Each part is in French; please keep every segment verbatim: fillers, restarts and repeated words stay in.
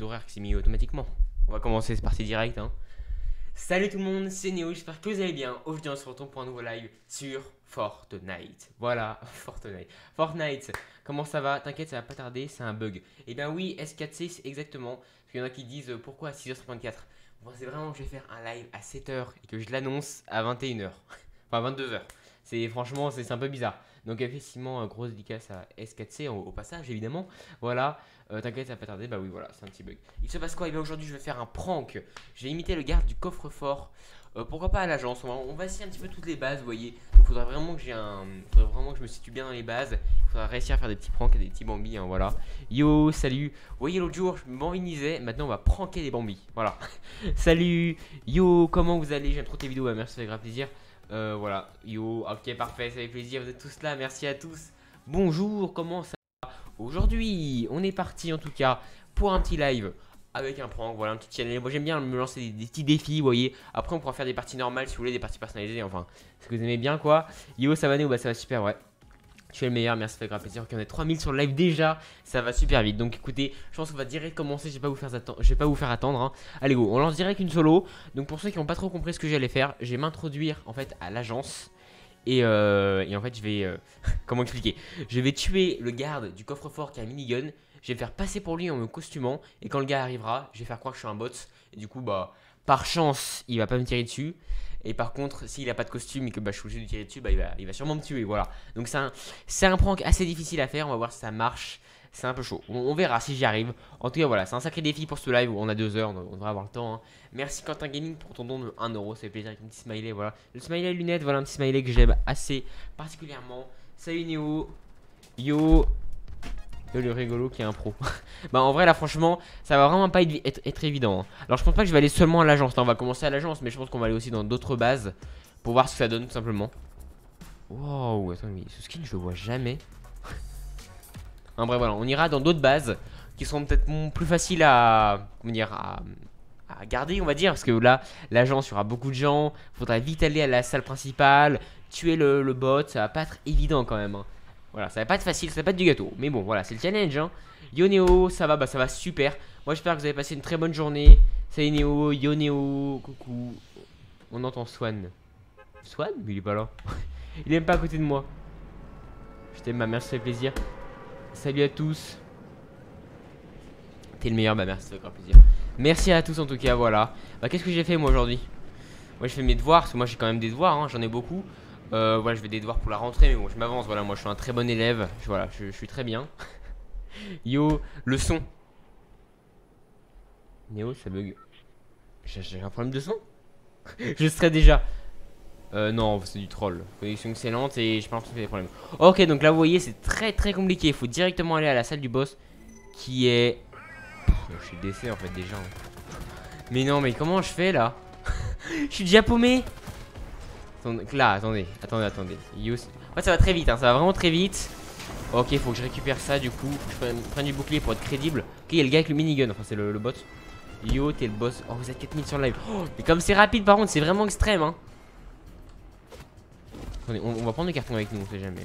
d'horaire qui s'est mis automatiquement. On va commencer, c'est parti direct. Hein. Salut tout le monde, c'est Néo, j'espère que vous allez bien. Aujourd'hui, on se retrouve pour un nouveau live sur Fortnite. Voilà, Fortnite. Fortnite, comment ça va? T'inquiète, ça va pas tarder, c'est un bug. Et bien oui, S quatre C, c'est exactement. Parce qu'il y en a qui disent euh, pourquoi à six heures cinquante-quatre. Bon, c'est vraiment que je vais faire un live à sept heures et que je l'annonce à vingt et une heures. Enfin, vingt-deux heures. C'est franchement, c'est un peu bizarre. Donc effectivement, euh, grosse dédicace à S quatre C au, au passage, évidemment. Voilà, euh, t'inquiète, ça va pas tarder. Bah oui, voilà, c'est un petit bug. Il se passe quoi? Et bien aujourd'hui, je vais faire un prank. Je vais imiter le garde du coffre-fort. Euh, pourquoi pas à l'agence? on, va- on va essayer un petit peu toutes les bases, vous voyez. Donc faudra vraiment que j'ai un, faudra vraiment que je me situe bien dans les bases. Il faudra réussir à faire des petits pranks et des petits bambis, hein, voilà. Yo, salut. Vous voyez, l'autre jour, je me bambinisais. Maintenant, on va pranker des bambis. Voilà. Salut. Yo, comment vous allez? J'aime trop tes vidéos. Ouais, merci, ça fait grave plaisir. Euh, voilà, yo, ok, parfait, ça fait plaisir, vous êtes tous là, merci à tous. Bonjour, comment ça va? Aujourd'hui, on est parti en tout cas pour un petit live avec un prank, voilà, un petit challenge. Moi j'aime bien me lancer des, des petits défis, vous voyez. Après on pourra faire des parties normales si vous voulez, des parties personnalisées, enfin, ce que vous aimez bien quoi. Yo, ça va Néo? Bah ça va super, ouais. Tu es le meilleur, merci, ça fait grave plaisir. Ok, on est trois mille sur le live déjà, ça va super vite. Donc écoutez, je pense qu'on va direct commencer, je vais pas vous faire attendre, je vais pas vous faire attendre. Hein. Allez go, on lance direct une solo. Donc pour ceux qui n'ont pas trop compris ce que j'allais faire, je vais m'introduire en fait à l'agence. Et, euh, et en fait je vais, euh, comment expliquer? Je vais tuer le garde du coffre-fort qui a un minigun. Je vais me faire passer pour lui en me costumant. Et quand le gars arrivera, je vais faire croire que je suis un bot. Et du coup bah, par chance, il va pas me tirer dessus. Et par contre, s'il a pas de costume et que bah, je suis obligé de lui tirer dessus, bah, il, va, il va sûrement me tuer. Voilà. Donc c'est un, c'est un prank assez difficile à faire. On va voir si ça marche. C'est un peu chaud. On, on verra si j'y arrive. En tout cas, voilà. C'est un sacré défi pour ce live où on a deux heures. On, on devrait avoir le temps. Hein. Merci Quentin Gaming pour ton don de un euro. Ça fait plaisir avec un petit smiley. Voilà. Le smiley lunettes. Voilà un petit smiley que j'aime assez particulièrement. Salut Néo. Yo. Le rigolo qui est un pro. Bah en vrai là franchement ça va vraiment pas être, être, être évident hein. Alors je pense pas que je vais aller seulement à l'agence. Là on va commencer à l'agence mais je pense qu'on va aller aussi dans d'autres bases pour voir ce que ça donne tout simplement. Wow, attends mais ce skin je le vois jamais. En bref voilà, on ira dans d'autres bases qui seront peut-être plus faciles à, comment dire, à, à garder on va dire. Parce que là l'agence il y aura beaucoup de gens. Faudra vite aller à la salle principale, tuer le, le bot. Ça va pas être évident quand même hein. Voilà, ça va pas être facile, ça va pas être du gâteau. Mais bon, voilà, c'est le challenge. Hein. Yo Néo, ça va, bah ça va super. Moi j'espère que vous avez passé une très bonne journée. Salut Néo, yo Néo, coucou. On entend Swan. Swan? Mais il est pas là. Il est même pas à côté de moi. Je t'aime, ma mère, ça fait plaisir. Salut à tous. T'es le meilleur, bah merci, ça fait grand plaisir. Merci à tous en tout cas, voilà. Bah qu'est-ce que j'ai fait moi aujourd'hui? Moi je fais mes devoirs, parce que moi j'ai quand même des devoirs, hein, j'en ai beaucoup. Euh, voilà, je vais des devoirs pour la rentrée, mais bon, je m'avance. Voilà, moi je suis un très bon élève. Je, voilà, je, je suis très bien. Yo, le son. Néo, ça bug. J'ai un problème de son. Je serais déjà. Euh, non, c'est du troll. Connexion excellente et je pense que c'est des problèmes. Ok, donc là, vous voyez, c'est très très compliqué. Il faut directement aller à la salle du boss qui est. Pff, je suis décès en fait déjà. Mais non, mais comment je fais là? Je suis déjà paumé. Donc là, attendez, attendez, attendez. Yo, ouais, ça va très vite, hein, ça va vraiment très vite. Ok, il faut que je récupère ça du coup. Je prenne, prenne du bouclier pour être crédible. Ok, il y a le gars avec le minigun, enfin c'est le, le bot. Yo, t'es le boss. Oh, vous êtes quatre mille sur le live. Oh, mais comme c'est rapide, par contre, c'est vraiment extrême. Hein. Attendez, on, on va prendre le carton avec nous, on sait jamais.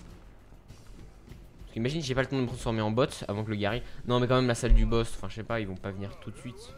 Parce qu'imagine, j'ai pas le temps de me transformer en bot avant que le gars arrive. Non, mais quand même, la salle du boss, enfin, je sais pas, ils vont pas venir tout de suite.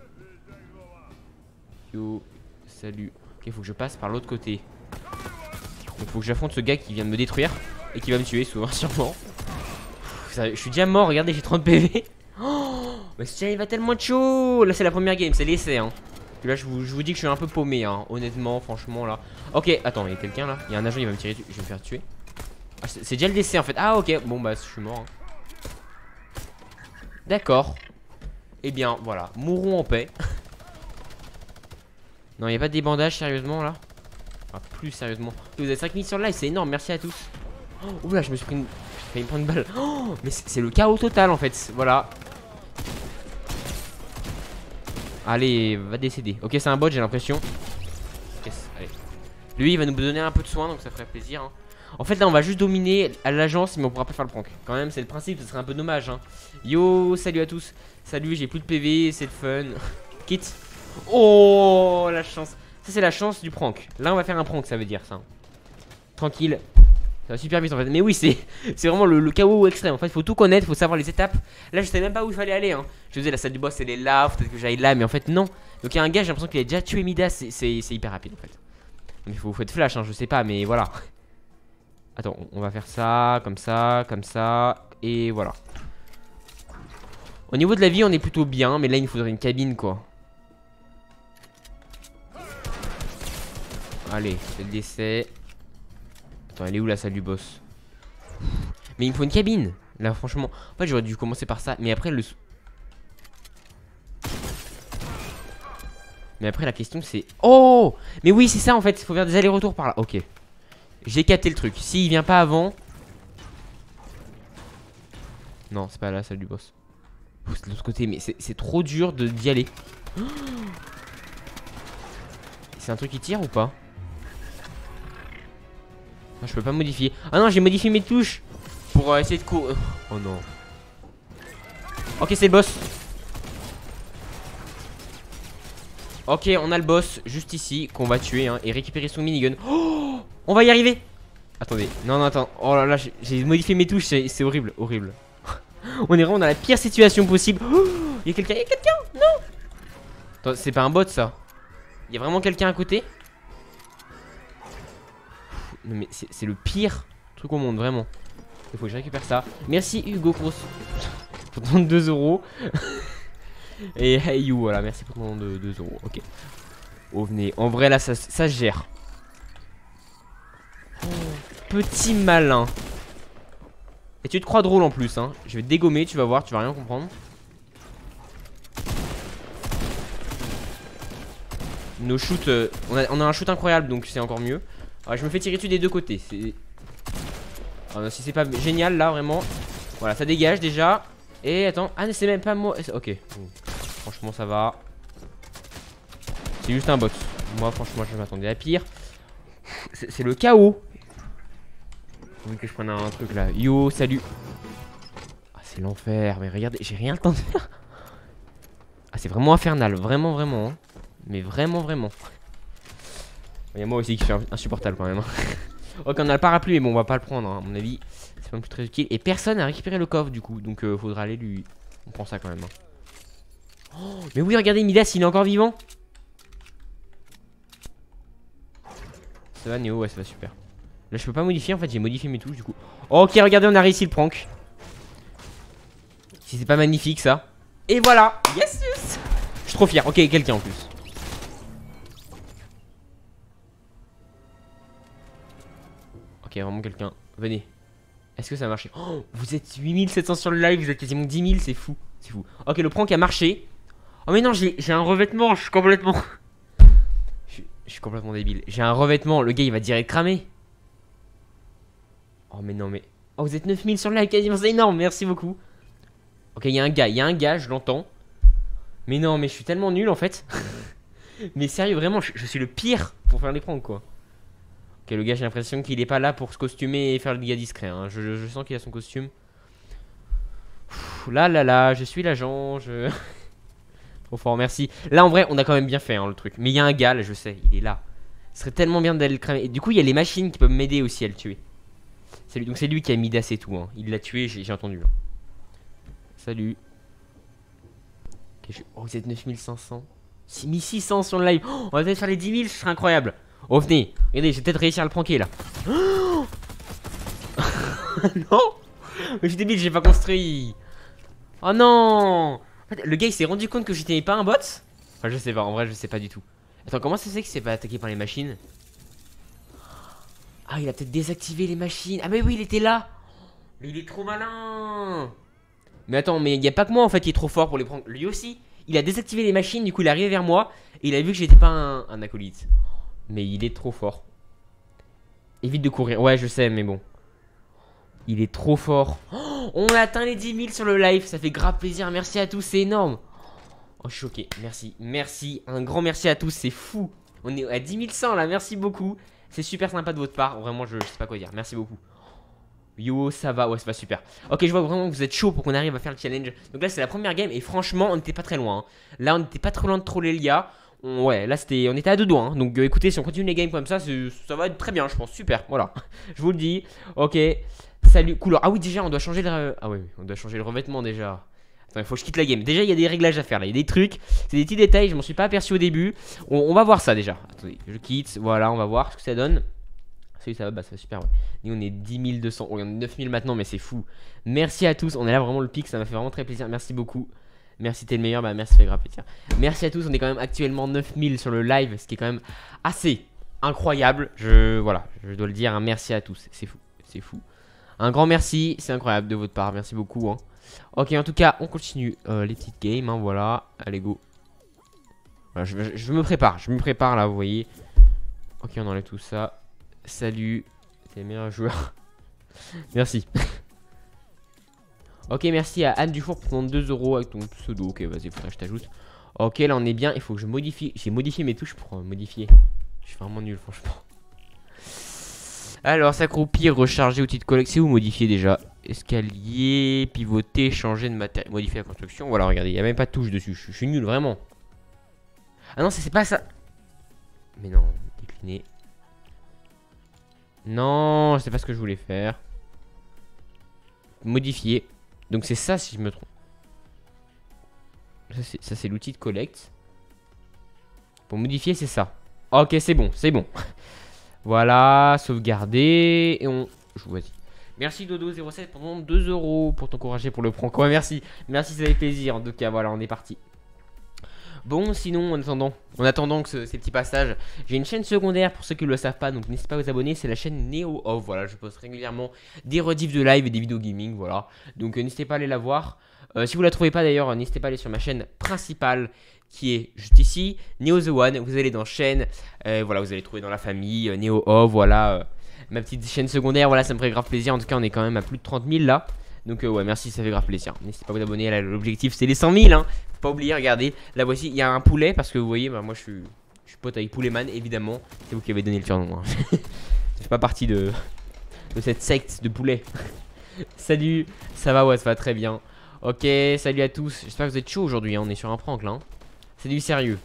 Yo, salut. Ok, il faut que je passe par l'autre côté. Il faut que j'affronte ce gars qui vient de me détruire et qui va me tuer souvent sûrement. Ça, je suis déjà mort, regardez j'ai trente P V. Oh, mais ce challenge va tellement être chaud. Là c'est la première game, c'est l'essai hein. Là je vous, je vous dis que je suis un peu paumé hein. Honnêtement, franchement là. Ok, attends, il y a quelqu'un là. Il y a un agent, il va me tirer dessus, je vais me faire tuer. Ah, c'est déjà le décès en fait. Ah ok, bon bah je suis mort hein. D'accord. Eh bien voilà, mourons en paix. Non, il n'y a pas de débandage sérieusement là. Ah, plus sérieusement. Vous avez cinq mille sur le live, c'est énorme, merci à tous. Oh, oula, je me suis pris une. J'ai failli me prendre une balle. Oh, mais c'est le chaos total en fait. Voilà. Allez, va décéder. Ok, c'est un bot, j'ai l'impression. Yes, allez. Lui, il va nous donner un peu de soin, donc ça ferait plaisir. Hein. En fait, là, on va juste dominer à l'agence, mais on pourra pas faire le prank. Quand même, c'est le principe, ce serait un peu dommage. Hein. Yo, salut à tous. Salut, j'ai plus de P V, c'est le fun. Quitte. Oh, la chance. Ça c'est la chance du prank. Là on va faire un prank, ça veut dire ça. Tranquille. Ça va super vite en fait. Mais oui, c'est vraiment le, le chaos extrême. En fait, il faut tout connaître, il faut savoir les étapes. Là, je savais même pas où il fallait aller. Hein. Je faisais la salle du boss, elle est là. Peut-être que j'aille là, mais en fait, non. Donc, il y a un gars, j'ai l'impression qu'il a déjà tué Midas. C'est hyper rapide en fait. Donc, il faut, faut être flash, hein, je sais pas, mais voilà. Attends, on va faire ça, comme ça, comme ça. Et voilà. Au niveau de la vie, on est plutôt bien. Mais là, il nous faudrait une cabine quoi. Allez, c'est le décès. Attends, elle est où la salle du boss? Mais il me faut une cabine. Là, franchement. En fait, j'aurais dû commencer par ça. Mais après, le. Mais après, la question c'est. Oh! Mais oui, c'est ça en fait. Il faut faire des allers-retours par là. Ok. J'ai capté le truc. S'il vient pas avant. Non, c'est pas la salle du boss. C'est de l'autre côté. Mais c'est trop dur d'y aller. C'est un truc qui tire ou pas? Ah, je peux pas modifier. Ah non, j'ai modifié mes touches pour euh, essayer de courir. Oh non. Ok, c'est le boss. Ok, on a le boss juste ici qu'on va tuer hein, et récupérer son minigun. Oh, on va y arriver. Attendez, non, non, attends. Oh là là, j'ai modifié mes touches, c'est horrible, horrible. On est vraiment dans la pire situation possible. Oh, il y a quelqu'un, il y a quelqu'un. Non. Attends, c'est pas un bot ça. Il y a vraiment quelqu'un à côté. Non mais c'est le pire truc au monde, vraiment. Il faut que je récupère ça. Merci Hugo Cross pour ton deux euros. Et hey you, voilà, merci pour ton deux euros. Ok. Oh, venez. En vrai, là, ça, ça se gère. Oh, petit malin. Et tu te crois drôle en plus, hein. Je vais te dégommer, tu vas voir, tu vas rien comprendre. Nos shoots, euh, on, a, on a un shoot incroyable, donc c'est encore mieux. Ouais, je me fais tirer dessus des deux côtés. Alors, si c'est pas génial là vraiment. Voilà, ça dégage déjà. Et attends, ah c'est même pas moi. Ok, franchement ça va. C'est juste un bot. Moi franchement je m'attendais à pire. C'est le chaos. Faut que je prenne un truc là. Yo, salut. Ah c'est l'enfer. Mais regardez, j'ai rien le temps de faire. Ah c'est vraiment infernal, vraiment vraiment hein. Mais vraiment vraiment. Il y a moi aussi qui fait insupportable quand même. Ok, on a le parapluie, mais bon, on va pas le prendre. Hein. À mon avis, c'est pas plus très utile. Et personne n'a récupéré le coffre du coup. Donc, euh, faudra aller lui. On prend ça quand même. Hein. Oh, mais oui, regardez, Midas, il est encore vivant. Ça va, Néo, ouais, ça va super. Là, je peux pas modifier. En fait, j'ai modifié mes touches du coup. Oh, ok, regardez, on a réussi le prank. Si c'est pas magnifique ça. Et voilà. Yes, yes. Je suis trop fier. Ok, quelqu'un en plus. Ok, vraiment quelqu'un. Venez. Est-ce que ça a marché? Oh, vous êtes huit mille sept cents sur le live, vous êtes quasiment dix mille, c'est fou. C'est fou. Ok, le prank a marché. Oh, mais non, j'ai un revêtement, je suis complètement. Je, je suis complètement débile. J'ai un revêtement, le gars il va direct cramer. Oh, mais non, mais. Oh, vous êtes neuf mille sur le live, quasiment, c'est énorme, merci beaucoup. Ok, il y a un gars, il y a un gars, je l'entends. Mais non, mais je suis tellement nul en fait. Mais sérieux, vraiment, je, je suis le pire pour faire les pranks quoi. Ok, le gars, j'ai l'impression qu'il est pas là pour se costumer et faire le gars discret. Hein. Je, je, je sens qu'il a son costume. Ouh, là, là, là, je suis l'agent. Je... Trop fort, merci. Là, en vrai, on a quand même bien fait hein, le truc. Mais il y a un gars, là, je sais, il est là. Ce serait tellement bien d'aller le cramer. Et du coup, il y a les machines qui peuvent m'aider aussi à le tuer. Lui. Donc, c'est lui qui a Midas et tout. Hein. Il l'a tué, j'ai entendu. Hein. Salut. Okay, je... Oh, vous êtes neuf mille cinq cents. six mille six cents sur le live. Oh, on va peut-être faire les dix mille, ce serait incroyable. Oh, venez. Regardez, j'ai peut-être réussi à le pranker là. Oh non. Mais je suis débile, j'ai pas construit. Oh non. En fait, le gars il s'est rendu compte que j'étais pas un bot. Enfin, je sais pas, en vrai, je sais pas du tout. Attends, comment ça se fait qu'il s'est pas attaqué par les machines? Ah, il a peut-être désactivé les machines. Ah, mais oui, il était là. Mais il est trop malin. Mais attends, mais il y a pas que moi en fait qui est trop fort pour les prendre. Lui aussi, il a désactivé les machines, du coup, il est arrivé vers moi. Et il a vu que j'étais pas un, un acolyte. Mais il est trop fort. Évite de courir. Ouais, je sais, mais bon. Il est trop fort. Oh, on a atteint les dix mille sur le live. Ça fait grave plaisir. Merci à tous. C'est énorme. Oh, je suis choqué. Merci. Merci. Un grand merci à tous. C'est fou. On est à dix mille cent là. Merci beaucoup. C'est super sympa de votre part. Vraiment, je, je sais pas quoi dire. Merci beaucoup. Yo, ça va. Ouais, c'est pas super. Ok, je vois vraiment que vous êtes chaud pour qu'on arrive à faire le challenge. Donc là, c'est la première game. Et franchement, on n'était pas très loin. Hein. Là, on n'était pas trop loin de troller le gars. On, ouais, là c'était, on était à deux doigts. Hein. Donc euh, écoutez, si on continue les games comme ça, ça va être très bien, je pense. Super, voilà. Je vous le dis. Ok. Salut, couleur. Ah oui, déjà, on doit changer le. Ah oui, on doit changer le revêtement déjà. Attends, il faut que je quitte la game. Déjà, il y a des réglages à faire là. Il y a des trucs. C'est des petits détails. Je m'en suis pas aperçu au début. On, on va voir ça déjà. Attendez, je quitte. Voilà, on va voir ce que ça donne. Salut, ça va, bah ça va super. Ouais. Nous, on est dix mille deux cents. Oh, on est neuf mille maintenant, mais c'est fou. Merci à tous. On est là vraiment le pic. Ça m'a fait vraiment très plaisir. Merci beaucoup. Merci, t'es le meilleur. Bah, merci, ça fait grave plaisir. Merci à tous. On est quand même actuellement neuf mille sur le live, ce qui est quand même assez incroyable. Je, voilà, je dois le dire. Hein. Merci à tous. C'est fou. C'est fou. Un grand merci. C'est incroyable de votre part. Merci beaucoup. Hein. Ok, en tout cas, on continue euh, les petites games. Hein, voilà. Allez, go. Voilà, je, je, je me prépare. Je me prépare là, vous voyez. Ok, on enlève tout ça. Salut. T'es le meilleur joueur. Merci. Ok, merci à Anne Dufour pour ton deux euros avec ton pseudo. Ok, vas-y, faudrait que je t'ajoute. Ok, là on est bien. Il faut que je modifie. J'ai modifié mes touches pour euh, modifier. Je suis vraiment nul, franchement. Alors, s'accroupir, recharger, outil de collecte. C'est où modifier déjà? Escalier, pivoter, changer de matériel. Modifier la construction. Voilà, regardez, il n'y a même pas de touche dessus. Je, je suis nul, vraiment. Ah non, c'est pas ça. Mais non, décliner. Non, c'est pas ce que je voulais faire. Modifier. Donc c'est ça si je me trompe. Ça c'est l'outil de collecte. Pour modifier c'est ça. Ok c'est bon, c'est bon. Voilà, sauvegarder. Et on... Vas-y. Merci Dodo zéro sept pour deux euros pour t'encourager pour le prank. Ouais merci. Merci, ça fait plaisir. En tout cas voilà, on est parti. Bon, sinon, en attendant, en attendant que ce, ces petits passages, j'ai une chaîne secondaire pour ceux qui ne le savent pas, donc n'hésitez pas à vous abonner, c'est la chaîne Neo Off. Voilà, je poste régulièrement des rediffs de live et des vidéos gaming, voilà. Donc euh, n'hésitez pas à aller la voir. Euh, si vous la trouvez pas d'ailleurs, n'hésitez pas à aller sur ma chaîne principale qui est juste ici, Neo The One. Vous allez dans chaîne, euh, voilà, vous allez trouver dans la famille, euh, Neo Off, voilà. Euh, ma petite chaîne secondaire, voilà, ça me ferait grave plaisir. En tout cas, on est quand même à plus de trente mille là. Donc euh, ouais, merci, ça fait grave plaisir. N'hésitez pas à vous abonner, l'objectif c'est les cent mille, hein. Faut pas oublier, regardez, là voici, il y a un poulet parce que vous voyez, bah, moi je suis, je suis pote avec Pouletman, évidemment. C'est vous qui avez donné le surnom. Hein. Je fais pas partie de, de cette secte de poulet. Salut, ça va, ouais, ça va très bien. Ok, salut à tous, j'espère que vous êtes chaud aujourd'hui, hein. On est sur un prank là. Hein. C'est du sérieux.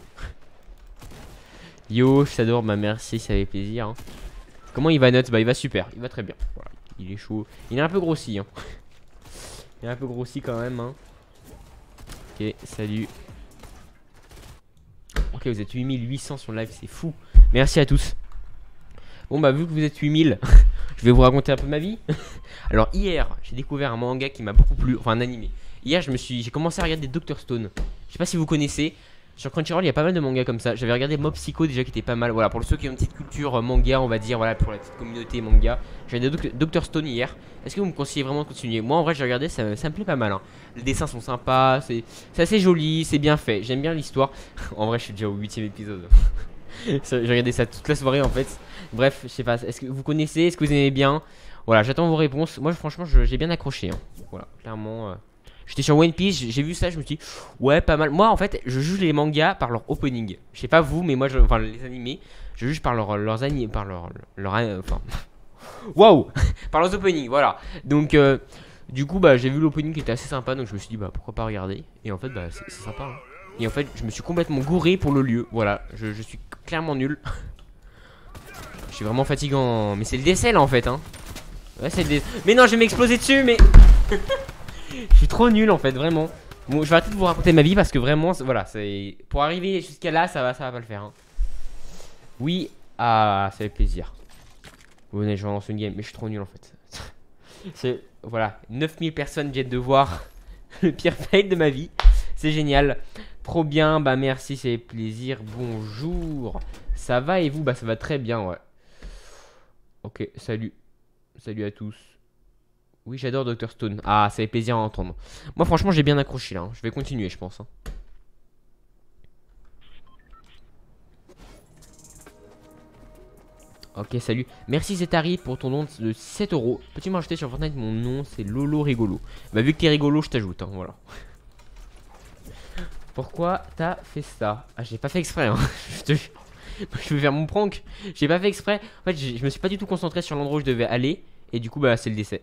Yo, je t'adore, bah merci, ça fait plaisir. Hein. Comment il va Nuts? Bah il va super, il va très bien. Voilà. Il est chaud, il est un peu grossi. Hein. Il est un peu grossi quand même. Hein. Ok, salut. Ok, vous êtes huit mille huit cents sur le live, c'est fou. Merci à tous. Bon, bah, vu que vous êtes huit mille, je vais vous raconter un peu ma vie. Alors, hier, j'ai découvert un manga qui m'a beaucoup plu. Enfin, un animé. Hier, je me suis, j'ai commencé à regarder docteur Stone. Je sais pas si vous connaissez. Sur Crunchyroll, il y a pas mal de mangas comme ça. J'avais regardé Mob Psycho déjà qui était pas mal. Voilà, pour ceux qui ont une petite culture manga, on va dire, voilà, pour la petite communauté manga. J'ai regardé docteur Stone hier. Est-ce que vous me conseillez vraiment de continuer? Moi, en vrai, j'ai regardé, ça, ça me plaît pas mal. Hein. Les dessins sont sympas, c'est assez joli, c'est bien fait. J'aime bien l'histoire. En vrai, je suis déjà au huitième épisode. J'ai regardé ça toute la soirée en fait. Bref, je sais pas. Est-ce que vous connaissez? Est-ce que vous aimez bien? Voilà, j'attends vos réponses. Moi, franchement, j'ai bien accroché. Hein. Voilà, clairement. Euh... J'étais sur One Piece, j'ai vu ça, je me suis dit, ouais, pas mal. Moi, en fait, je juge les mangas par leur opening. Je sais pas vous, mais moi, je, enfin, les animés, je juge par leur, leurs animés, par leur, leur, leur enfin, waouh, par leurs openings, voilà. Donc, euh, du coup, bah, j'ai vu l'opening qui était assez sympa, donc je me suis dit, bah, pourquoi pas regarder. Et en fait, bah, c'est sympa. Hein. Et en fait, je me suis complètement gouré pour le lieu. Voilà, je, je suis clairement nul. Je suis vraiment fatigant, mais c'est le décès là en fait. Hein. Ouais, c'est le décès. Mais non, je vais m'exploser dessus, mais. Je suis trop nul en fait, vraiment. Bon, je vais arrêter de vous raconter ma vie parce que vraiment, voilà, c'est pour arriver jusqu'à là, ça va, ça va pas le faire. Hein. Oui, ah, ça fait plaisir. Venez, je vais lancer une game, mais je suis trop nul en fait. C'est voilà, neuf mille personnes viennent de voir le pire fail de ma vie. C'est génial, trop bien. Bah merci, c'est plaisir. Bonjour, ça va et vous? Bah ça va très bien, ouais. Ok, salut, salut à tous. Oui, j'adore docteur Stone. Ah, ça fait plaisir à entendre. Moi, franchement, j'ai bien accroché là. Hein. Je vais continuer, je pense. Hein. Ok, salut. Merci Zetari pour ton nom de sept euros. Peux-tu m'ajouter sur Fortnite? Mon nom, c'est Lolo Rigolo. Bah, vu que t'es rigolo, je t'ajoute. Hein, voilà. Pourquoi t'as fait ça? Ah, j'ai pas fait exprès. Hein. je, te... je vais faire mon prank. J'ai pas fait exprès. En fait, je me suis pas du tout concentré sur l'endroit où je devais aller. Et du coup, bah, c'est le décès.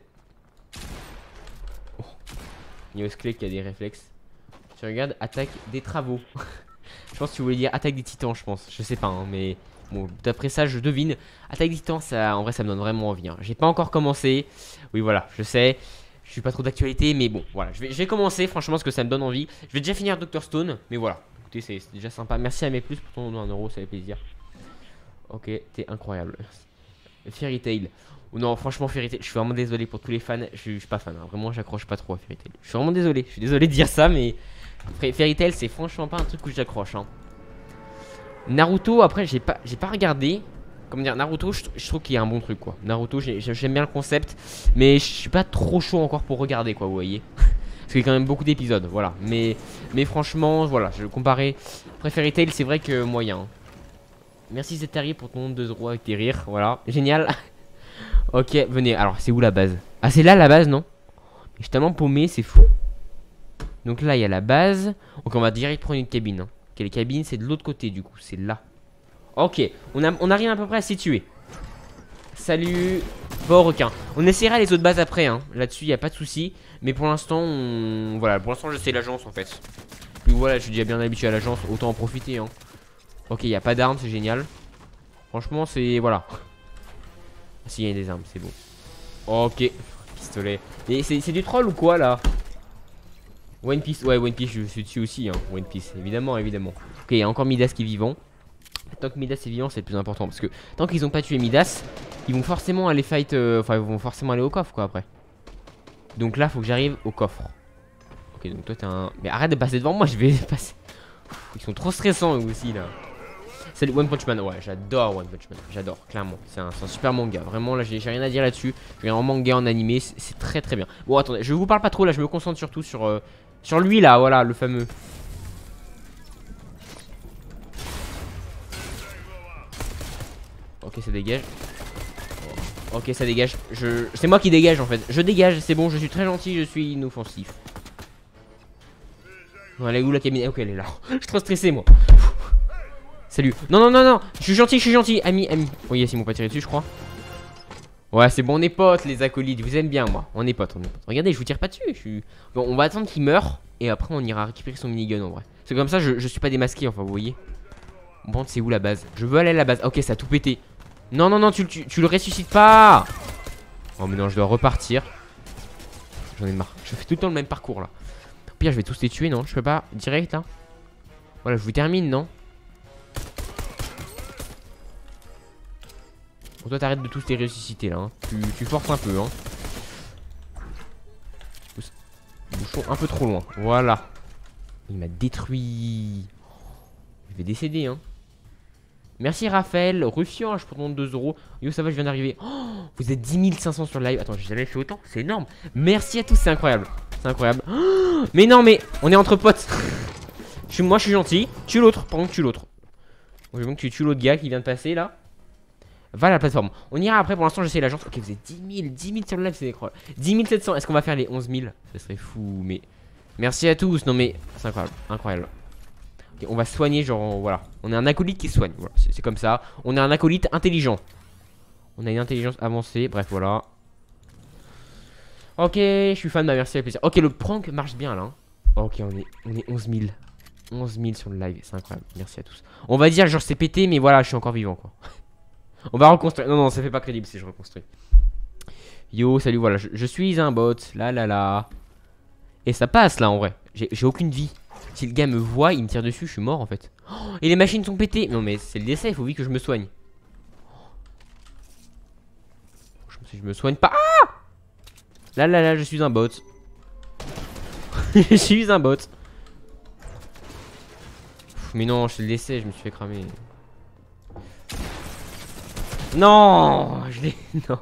Neos Clay qui a des réflexes. Tu regardes, attaque des travaux. Je pense que tu voulais dire attaque des titans, je pense. Je sais pas, hein, mais bon, d'après ça, je devine. Attaque des titans, ça, en vrai, ça me donne vraiment envie. Hein. J'ai pas encore commencé. Oui, voilà, je sais. Je suis pas trop d'actualité, mais bon, voilà. Je vais, je vais commencer, franchement, parce que ça me donne envie. Je vais déjà finir docteur Stone, mais voilà. Écoutez, c'est déjà sympa. Merci à mes plus pour ton un euro, ça fait plaisir. Ok, t'es incroyable. Fairy Tail. Oh non, franchement, Fairy Tail, je suis vraiment désolé pour tous les fans. Je, je suis pas fan, hein. Vraiment, j'accroche pas trop à Fairy Tail. Je suis vraiment désolé. Je suis désolé de dire ça, mais Fairy Tail, c'est franchement pas un truc où j'accroche. Hein. Naruto, après, j'ai pas, j'ai pas regardé. Comment dire, Naruto, je, je trouve qu'il y a un bon truc, quoi. Naruto, j'aime bien le concept, mais je suis pas trop chaud encore pour regarder, quoi, vous voyez. Parce qu'il y a quand même beaucoup d'épisodes, voilà. Mais, mais franchement, voilà, je le comparais. Après Fairy Tail, c'est vrai que moyen. Hein. Merci Zetari pour ton deux euros avec tes rires, voilà, génial. Ok, venez, alors c'est où la base? Ah, c'est là la base, non? Je suis tellement paumé, c'est fou. Donc là, il y a la base. Donc on va direct prendre une cabine. Hein. Ok, les cabines, c'est de l'autre côté, du coup, c'est là. Ok, on, a, on arrive à peu près à s'y tuer. Salut, pas requin. On essaiera les autres bases après, hein. Là-dessus, il n'y a pas de souci. Mais pour l'instant, on... voilà, pour l'instant, je sais l'agence en fait. Puis voilà, je suis déjà bien habitué à l'agence, autant en profiter. Hein. Ok, il n'y a pas d'armes, c'est génial. Franchement, c'est... voilà. Ah, si, il y a des armes, c'est bon. Ok, pistolet. Et c'est du troll ou quoi là? One Piece, ouais, One Piece, je suis dessus aussi. Hein. One Piece, évidemment, évidemment. Ok, il y a encore Midas qui est vivant. Tant que Midas est vivant, c'est le plus important. Parce que tant qu'ils ont pas tué Midas, ils vont forcément aller fight. Euh, enfin, ils vont forcément aller au coffre, quoi, après. Donc là, faut que j'arrive au coffre. Ok, donc toi, t'es un. Mais arrête de passer devant moi, je vais passer. Ils sont trop stressants, eux aussi, là. Salut, One Punch Man. Ouais, j'adore One Punch Man. J'adore, clairement. C'est un, un super manga. Vraiment, là, j'ai rien à dire là-dessus. Je regarde en manga, en animé. C'est très, très bien. Bon, attendez, je vous parle pas trop, là. Je me concentre surtout sur, euh, sur lui, là. Voilà, le fameux. Ok, ça dégage. Ok, ça dégage. Je... C'est moi qui dégage en fait. Je dégage, c'est bon, je suis très gentil, je suis inoffensif. Bon, elle est où la cabine? Ok, elle est là. Je suis trop stressé, moi. Salut. Non, non, non, non. Je suis gentil, je suis gentil. Ami, ami. Oh, yes, ils m'ont pas tiré dessus, je crois. Ouais, c'est bon, on est potes, les acolytes. Vous aimez bien, moi. On est potes, on est potes. Regardez, je vous tire pas dessus. Je suis... Bon, on va attendre qu'il meure. Et après, on ira récupérer son minigun en vrai. C'est comme ça, je, je suis pas démasqué, enfin, vous voyez. Bon, c'est où la base? Je veux aller à la base. Ok, ça a tout pété. Non, non, non, tu, tu, tu le ressuscites pas. Oh, mais non, je dois repartir. J'en ai marre. Je fais tout le temps le même parcours là. Au pire, je vais tous les tuer, non? Je peux pas direct là. Voilà, je vous termine, non? Bon, toi, t'arrêtes de tous les ressusciter là. Hein. Tu, tu forces un peu, hein. Bouchon un peu trop loin. Voilà. Il m'a détruit. Je vais décéder, hein. Merci Raphaël, Ruffian, je prends deux euros. Yo, ça va, je viens d'arriver. Oh, vous êtes dix mille cinq cents sur le live. Attends, j'ai jamais fait autant, c'est énorme. Merci à tous, c'est incroyable. C'est incroyable. Oh, mais non, mais on est entre potes. je suis, moi, je suis gentil. Tue l'autre, par contre, tue l'autre. Bon, je veux que tu tues l'autre gars qui vient de passer là. Va à la plateforme. On ira après, pour l'instant, j'essaie l'agence. Ok, vous êtes dix mille, dix mille sur le live, c'est incroyable. dix mille sept cents, est-ce qu'on va faire les onze mille? Ça serait fou, mais. Merci à tous. Non, mais c'est incroyable, incroyable. On va soigner, genre, voilà. On est un acolyte qui soigne, voilà, c'est comme ça. On est un acolyte intelligent. On a une intelligence avancée, bref, voilà. Ok, je suis fan, bah merci, avec plaisir. Ok, le prank marche bien, là. Hein. Ok, on est, on est onze mille. onze mille sur le live, c'est incroyable, merci à tous. On va dire, genre, c'est pété, mais voilà, je suis encore vivant, quoi. On va reconstruire. Non, non, ça fait pas crédible si je reconstruis. Yo, salut, voilà, je, je suis un bot, là, là, là. Et ça passe, là, en vrai. J'ai aucune vie. Si le gars me voit, il me tire dessus, je suis mort en fait. Oh, et les machines sont pétées. Non mais c'est le décès, il faut vite que je me soigne. Je me soigne pas. Ah, là là là, je suis un bot. Je suis un bot. Mais non, je le décès, je me suis fait cramer. Non, je l'ai... Non.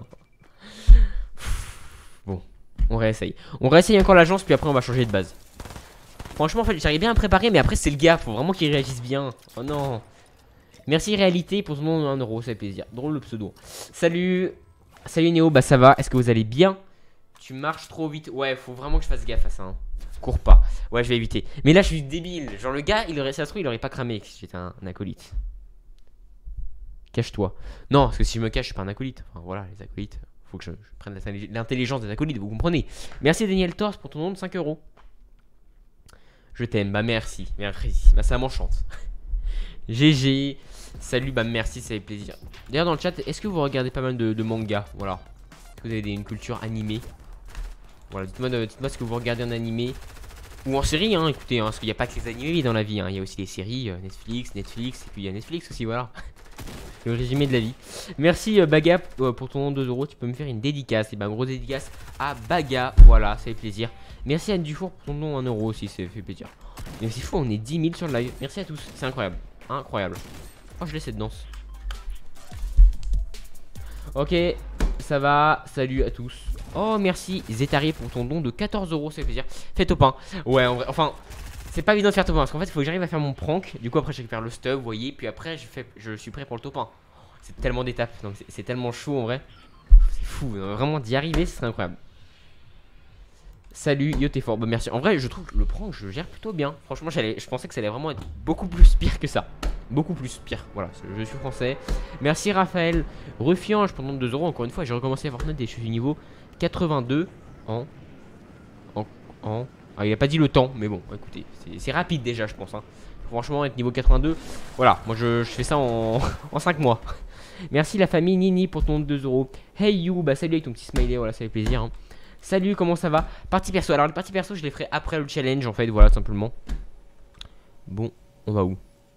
Bon, on réessaye. On réessaye encore l'agence, puis après on va changer de base. Franchement, en fait, j'arrive bien à me préparer, mais après, c'est le gars. Faut vraiment qu'il réagisse bien. Oh non. Merci, Réalité, pour ton nom de un euro. Ça fait plaisir. Drôle le pseudo. Salut. Salut, Néo. Bah, ça va. Est-ce que vous allez bien? Tu marches trop vite. Ouais, faut vraiment que je fasse gaffe à ça. Hein. Cours pas. Ouais, je vais éviter. Mais là, je suis débile. Genre, le gars, il aurait, ça se trouve, il aurait pas cramé si j'étais un, un acolyte. Cache-toi. Non, parce que si je me cache, je suis pas un acolyte. Enfin, voilà, les acolytes. Faut que je, je prenne l'intelligence des acolytes, vous comprenez. Merci, Daniel Torse, pour ton nom de cinq euros. Je t'aime. Bah merci. Merci. Bah ça m'enchante. G G. Salut, bah merci, ça fait plaisir. D'ailleurs dans le chat, est-ce que vous regardez pas mal de, de mangas? Voilà. Est-ce que vous avez des, une culture animée? Voilà, dites-moi dites-moi ce que vous regardez en animé. Ou en série, hein, écoutez, hein, parce qu'il n'y a pas que les animés dans la vie, hein. Il y a aussi les séries, euh, Netflix, Netflix, et puis il y a Netflix aussi, voilà. Le résumé de la vie. Merci euh, Baga euh, pour ton deux euros, tu peux me faire une dédicace. Et ben gros dédicace à Baga, voilà, ça fait plaisir. Merci Anne Dufour pour ton nom un euro aussi, ça fait plaisir. Mais c'est fou, on est dix mille sur le live, merci à tous, c'est incroyable, incroyable. Oh, je laisse cette danse. Ok, ça va, salut à tous. Oh, merci Zetari pour ton don de quatorze euros, ça fait plaisir. Fais top un. Ouais, en vrai, enfin, c'est pas évident de faire top un parce qu'en fait, il faut que j'arrive à faire mon prank. Du coup, après, je récupère le stuff, vous voyez. Puis après, je, fais, je suis prêt pour le top un. C'est tellement d'étapes, donc c'est tellement chaud en vrai. C'est fou, vraiment d'y arriver, ce serait incroyable. Salut, yo t'es fort, bah merci. En vrai je trouve que le prank je gère plutôt bien. Franchement je pensais que ça allait vraiment être beaucoup plus pire que ça. Beaucoup plus pire, voilà, je suis français. Merci Raphaël. Refiange pendant deux euros, encore une fois j'ai recommencé à Fortnite et je suis niveau quatre-vingt-deux en... En... en... Ah il a pas dit le temps, mais bon écoutez, c'est rapide déjà je pense hein. Franchement être niveau quatre-vingt-deux, voilà, moi je, je fais ça en, en cinq mois. Merci la famille Nini pour ton deux euros. Hey you, bah salut avec ton petit smiley, voilà ça fait plaisir hein. Salut, comment ça va? Partie perso. Alors, les parties perso, je les ferai après le challenge, en fait. Voilà, simplement. Bon, on va où?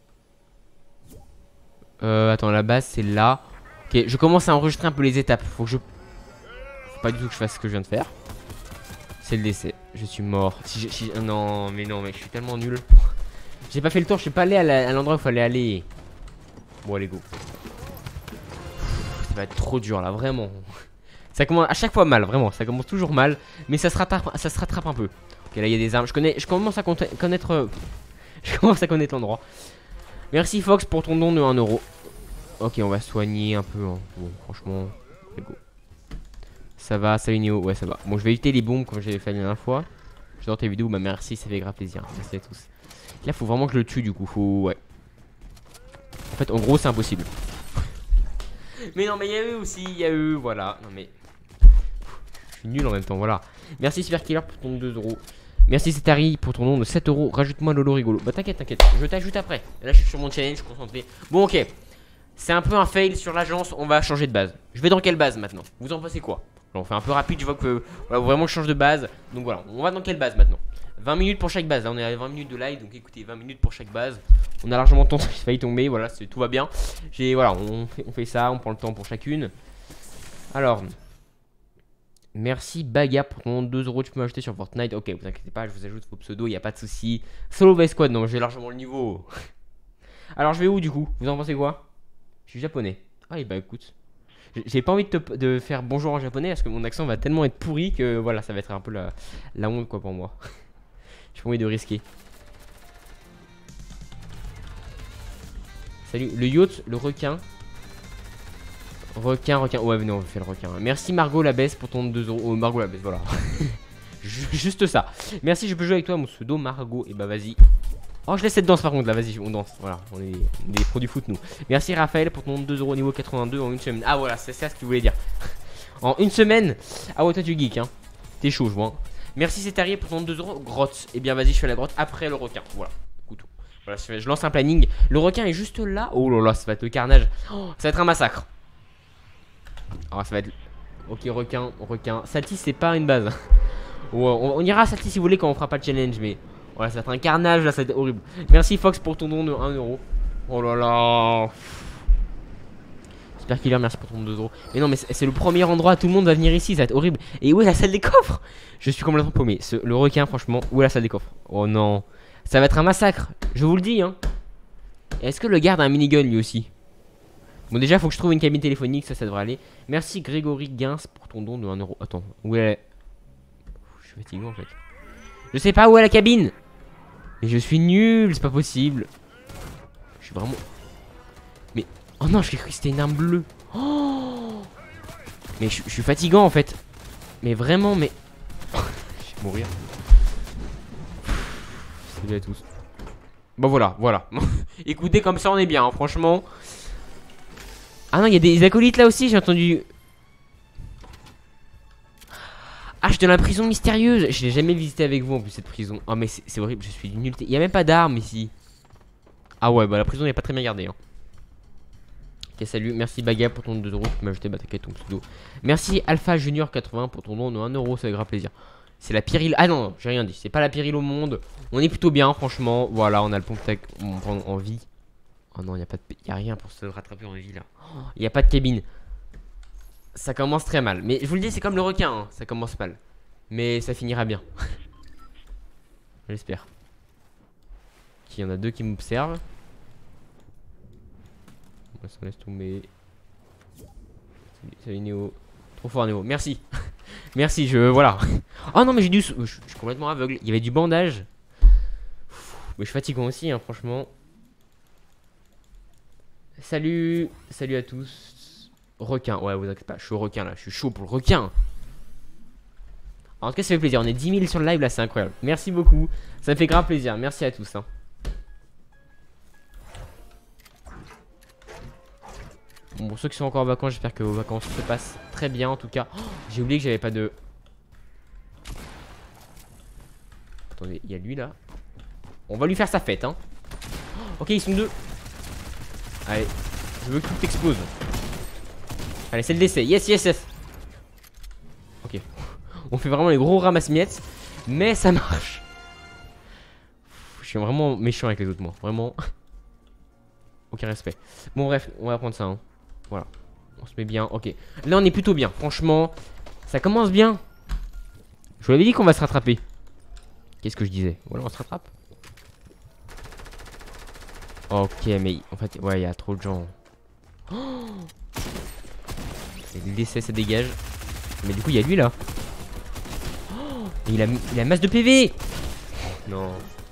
Euh, attends, la base, c'est là. Ok, je commence à enregistrer un peu les étapes. Faut que je... Faut pas du tout que je fasse ce que je viens de faire. C'est le décès. Je suis mort. Si je... si... Non, mais non, mais je suis tellement nul. J'ai pas fait le tour, je suis pas allé à l'endroit où il fallait aller. Bon, allez, go. Ça va être trop dur, là, vraiment. Ça commence à chaque fois mal, vraiment, ça commence toujours mal. Mais ça se rattrape, ça se rattrape un peu. Ok, là il y a des armes, je connais, je commence à connaître euh, je commence à connaître l'endroit. Merci Fox pour ton don de un euro. Ok, on va soigner un peu hein. Bon, franchement, go. Ça va, salut Néo, ouais ça va. Bon, je vais éviter les bombes comme j'avais fait la dernière fois. J'adore tes vidéos, bah merci, ça fait grave plaisir. Merci à tous. Là faut vraiment que je le tue du coup, faut... Ouais. En fait, en gros c'est impossible. Mais non, mais il y a eux aussi, il y a eux, voilà. Non mais... Je suis nul en même temps, voilà. Merci Superkiller pour ton deux euros. Merci Zetari pour ton nom de sept euros. Rajoute-moi Lolo rigolo. Bah t'inquiète, t'inquiète, je t'ajoute après. Là je suis sur mon challenge, je suis concentré. Bon ok, c'est un peu un fail sur l'agence, on va changer de base. Je vais dans quelle base maintenant? Vous en pensez quoi? Alors, on fait un peu rapide, je vois que voilà, vraiment je change de base. Donc voilà, on va dans quelle base maintenant? vingt minutes pour chaque base, là on est à vingt minutes de live. Donc écoutez, vingt minutes pour chaque base. On a largement le temps, il failli tomber, voilà, tout va bien. J'ai voilà, on fait, on fait ça, on prend le temps pour chacune. Alors... Merci Baga pour ton deux euros, tu peux m'ajouter sur Fortnite. Ok, vous inquiétez pas, je vous ajoute vos pseudos, il n'y a pas de souci. Solo Vice Squad, non, j'ai largement le niveau. Alors je vais où du coup? Vous en pensez quoi? Je suis japonais. Ah et bah écoute, j'ai pas envie de, te, de faire bonjour en japonais parce que mon accent va tellement être pourri que voilà, ça va être un peu la, la honte quoi pour moi. J'ai pas envie de risquer. Salut, le yacht, le requin. Requin, requin, ouais mais non on fait le requin. Merci Margot la baisse pour ton deux euros. Oh Margot la baisse, voilà. Juste ça. Merci, je peux jouer avec toi mon pseudo Margot. Et bah vas-y. Oh je laisse cette danse par contre là, vas-y on danse. Voilà, on est des pros du foot nous. Merci Raphaël pour ton deux euros niveau quatre-vingt-deux en une semaine. Ah voilà, c'est ça ce que tu voulais dire. En une semaine. Ah ouais toi tu geek hein. T'es chaud je vois hein. Merci Cétarier pour ton deux euros grotte. Et bien vas-y je fais la grotte après le requin. Voilà. Écoute. Voilà, je lance un planning. Le requin est juste là. Oh là là, ça va être le carnage. Oh, ça va être un massacre. Ah, ça va être... Ok, requin, requin. Salty, c'est pas une base. Ouais, on, on ira à Salty si vous voulez quand on fera pas de challenge. Mais voilà, ça va être un carnage là, ça va être horrible. Merci Fox pour ton don de un euro. Oh là là. Super Killer, merci pour ton deux euros. Mais non, mais c'est le premier endroit, tout le monde va venir ici, ça va être horrible. Et où est la salle des coffres? Je suis complètement paumé. Ce, le requin, franchement, où est la salle des coffres? Oh non. Ça va être un massacre, je vous le dis hein. Est-ce que le garde a un minigun lui aussi? Bon déjà faut que je trouve une cabine téléphonique, ça ça devrait aller. Merci Grégory Gains pour ton don de un euro. Attends, où est... Je suis fatigué en fait. Je sais pas où est la cabine. Mais je suis nul, c'est pas possible. Je suis vraiment... Mais... Oh non, j'ai cru que c'était une arme bleue. Oh mais je, je suis fatigant en fait. Mais vraiment, mais... Je vais mourir. Salut à tous. Bon voilà, voilà. Écoutez, comme ça on est bien, hein, franchement... Ah non, il y a des acolytes là aussi, j'ai entendu. Ah, je suis dans la prison mystérieuse. Je l'ai jamais visité avec vous en plus cette prison. Oh mais c'est horrible, je suis d'une nullité. Il y a même pas d'armes ici. Ah ouais, bah la prison n'est pas très bien gardée. Hein. Ok, salut, merci Baga pour ton deux euros. Tu m'as ajouté, bah t'inquiète, ton pseudo. Merci Alpha Junior quatre-vingts pour ton don de un euro, ça fait grave plaisir. C'est la pire île. Ah non, j'ai rien dit. C'est pas la pire île au monde. On est plutôt bien, franchement. Voilà, on a le pont tech on prend en vie. Oh non, il y a pas de, y a rien pour se rattraper en vie là. Il oh, y a pas de cabine. Ça commence très mal. Mais je vous le dis, c'est comme le requin. Hein. Ça commence mal. Mais ça finira bien. J'espère. Il y en a deux qui m'observent. On se laisse tomber. Salut, salut Néo. Trop fort Néo. Merci. Merci, je... Voilà. Oh non mais j'ai dû... Je, je suis complètement aveugle. Il y avait du bandage. Mais je suis fatiguant aussi, hein, franchement. Salut. Salut à tous. Requin. Ouais, vous inquiétez pas. Je suis au requin là. Je suis chaud pour le requin. En tout cas, ça fait plaisir. On est dix mille sur le live là. C'est incroyable. Merci beaucoup. Ça me fait grave plaisir. Merci à tous. Hein. Bon, pour ceux qui sont encore en vacances, j'espère que vos vacances se passent très bien en tout cas. Oh, j'ai oublié que j'avais pas de... Attendez, il y a lui là. On va lui faire sa fête hein. Oh, ok, ils sont deux. Allez, je veux que tout explose. Allez, c'est le décès. Yes, yes, yes. Ok. On fait vraiment les gros ramasse-miettes. Mais ça marche. Je suis vraiment méchant avec les autres moi. Vraiment. Aucun respect. Bon bref, on va prendre ça hein. Voilà, on se met bien, ok. Là on est plutôt bien, franchement. Ça commence bien. Je vous l'avais dit qu'on va se rattraper. Qu'est-ce que je disais? Voilà, on se rattrape. Ok, mais en fait, ouais, il y a trop de gens. Oh, le décès, ça dégage. Mais du coup, il y a lui là. Oh, il a, il a masse de P V. Non.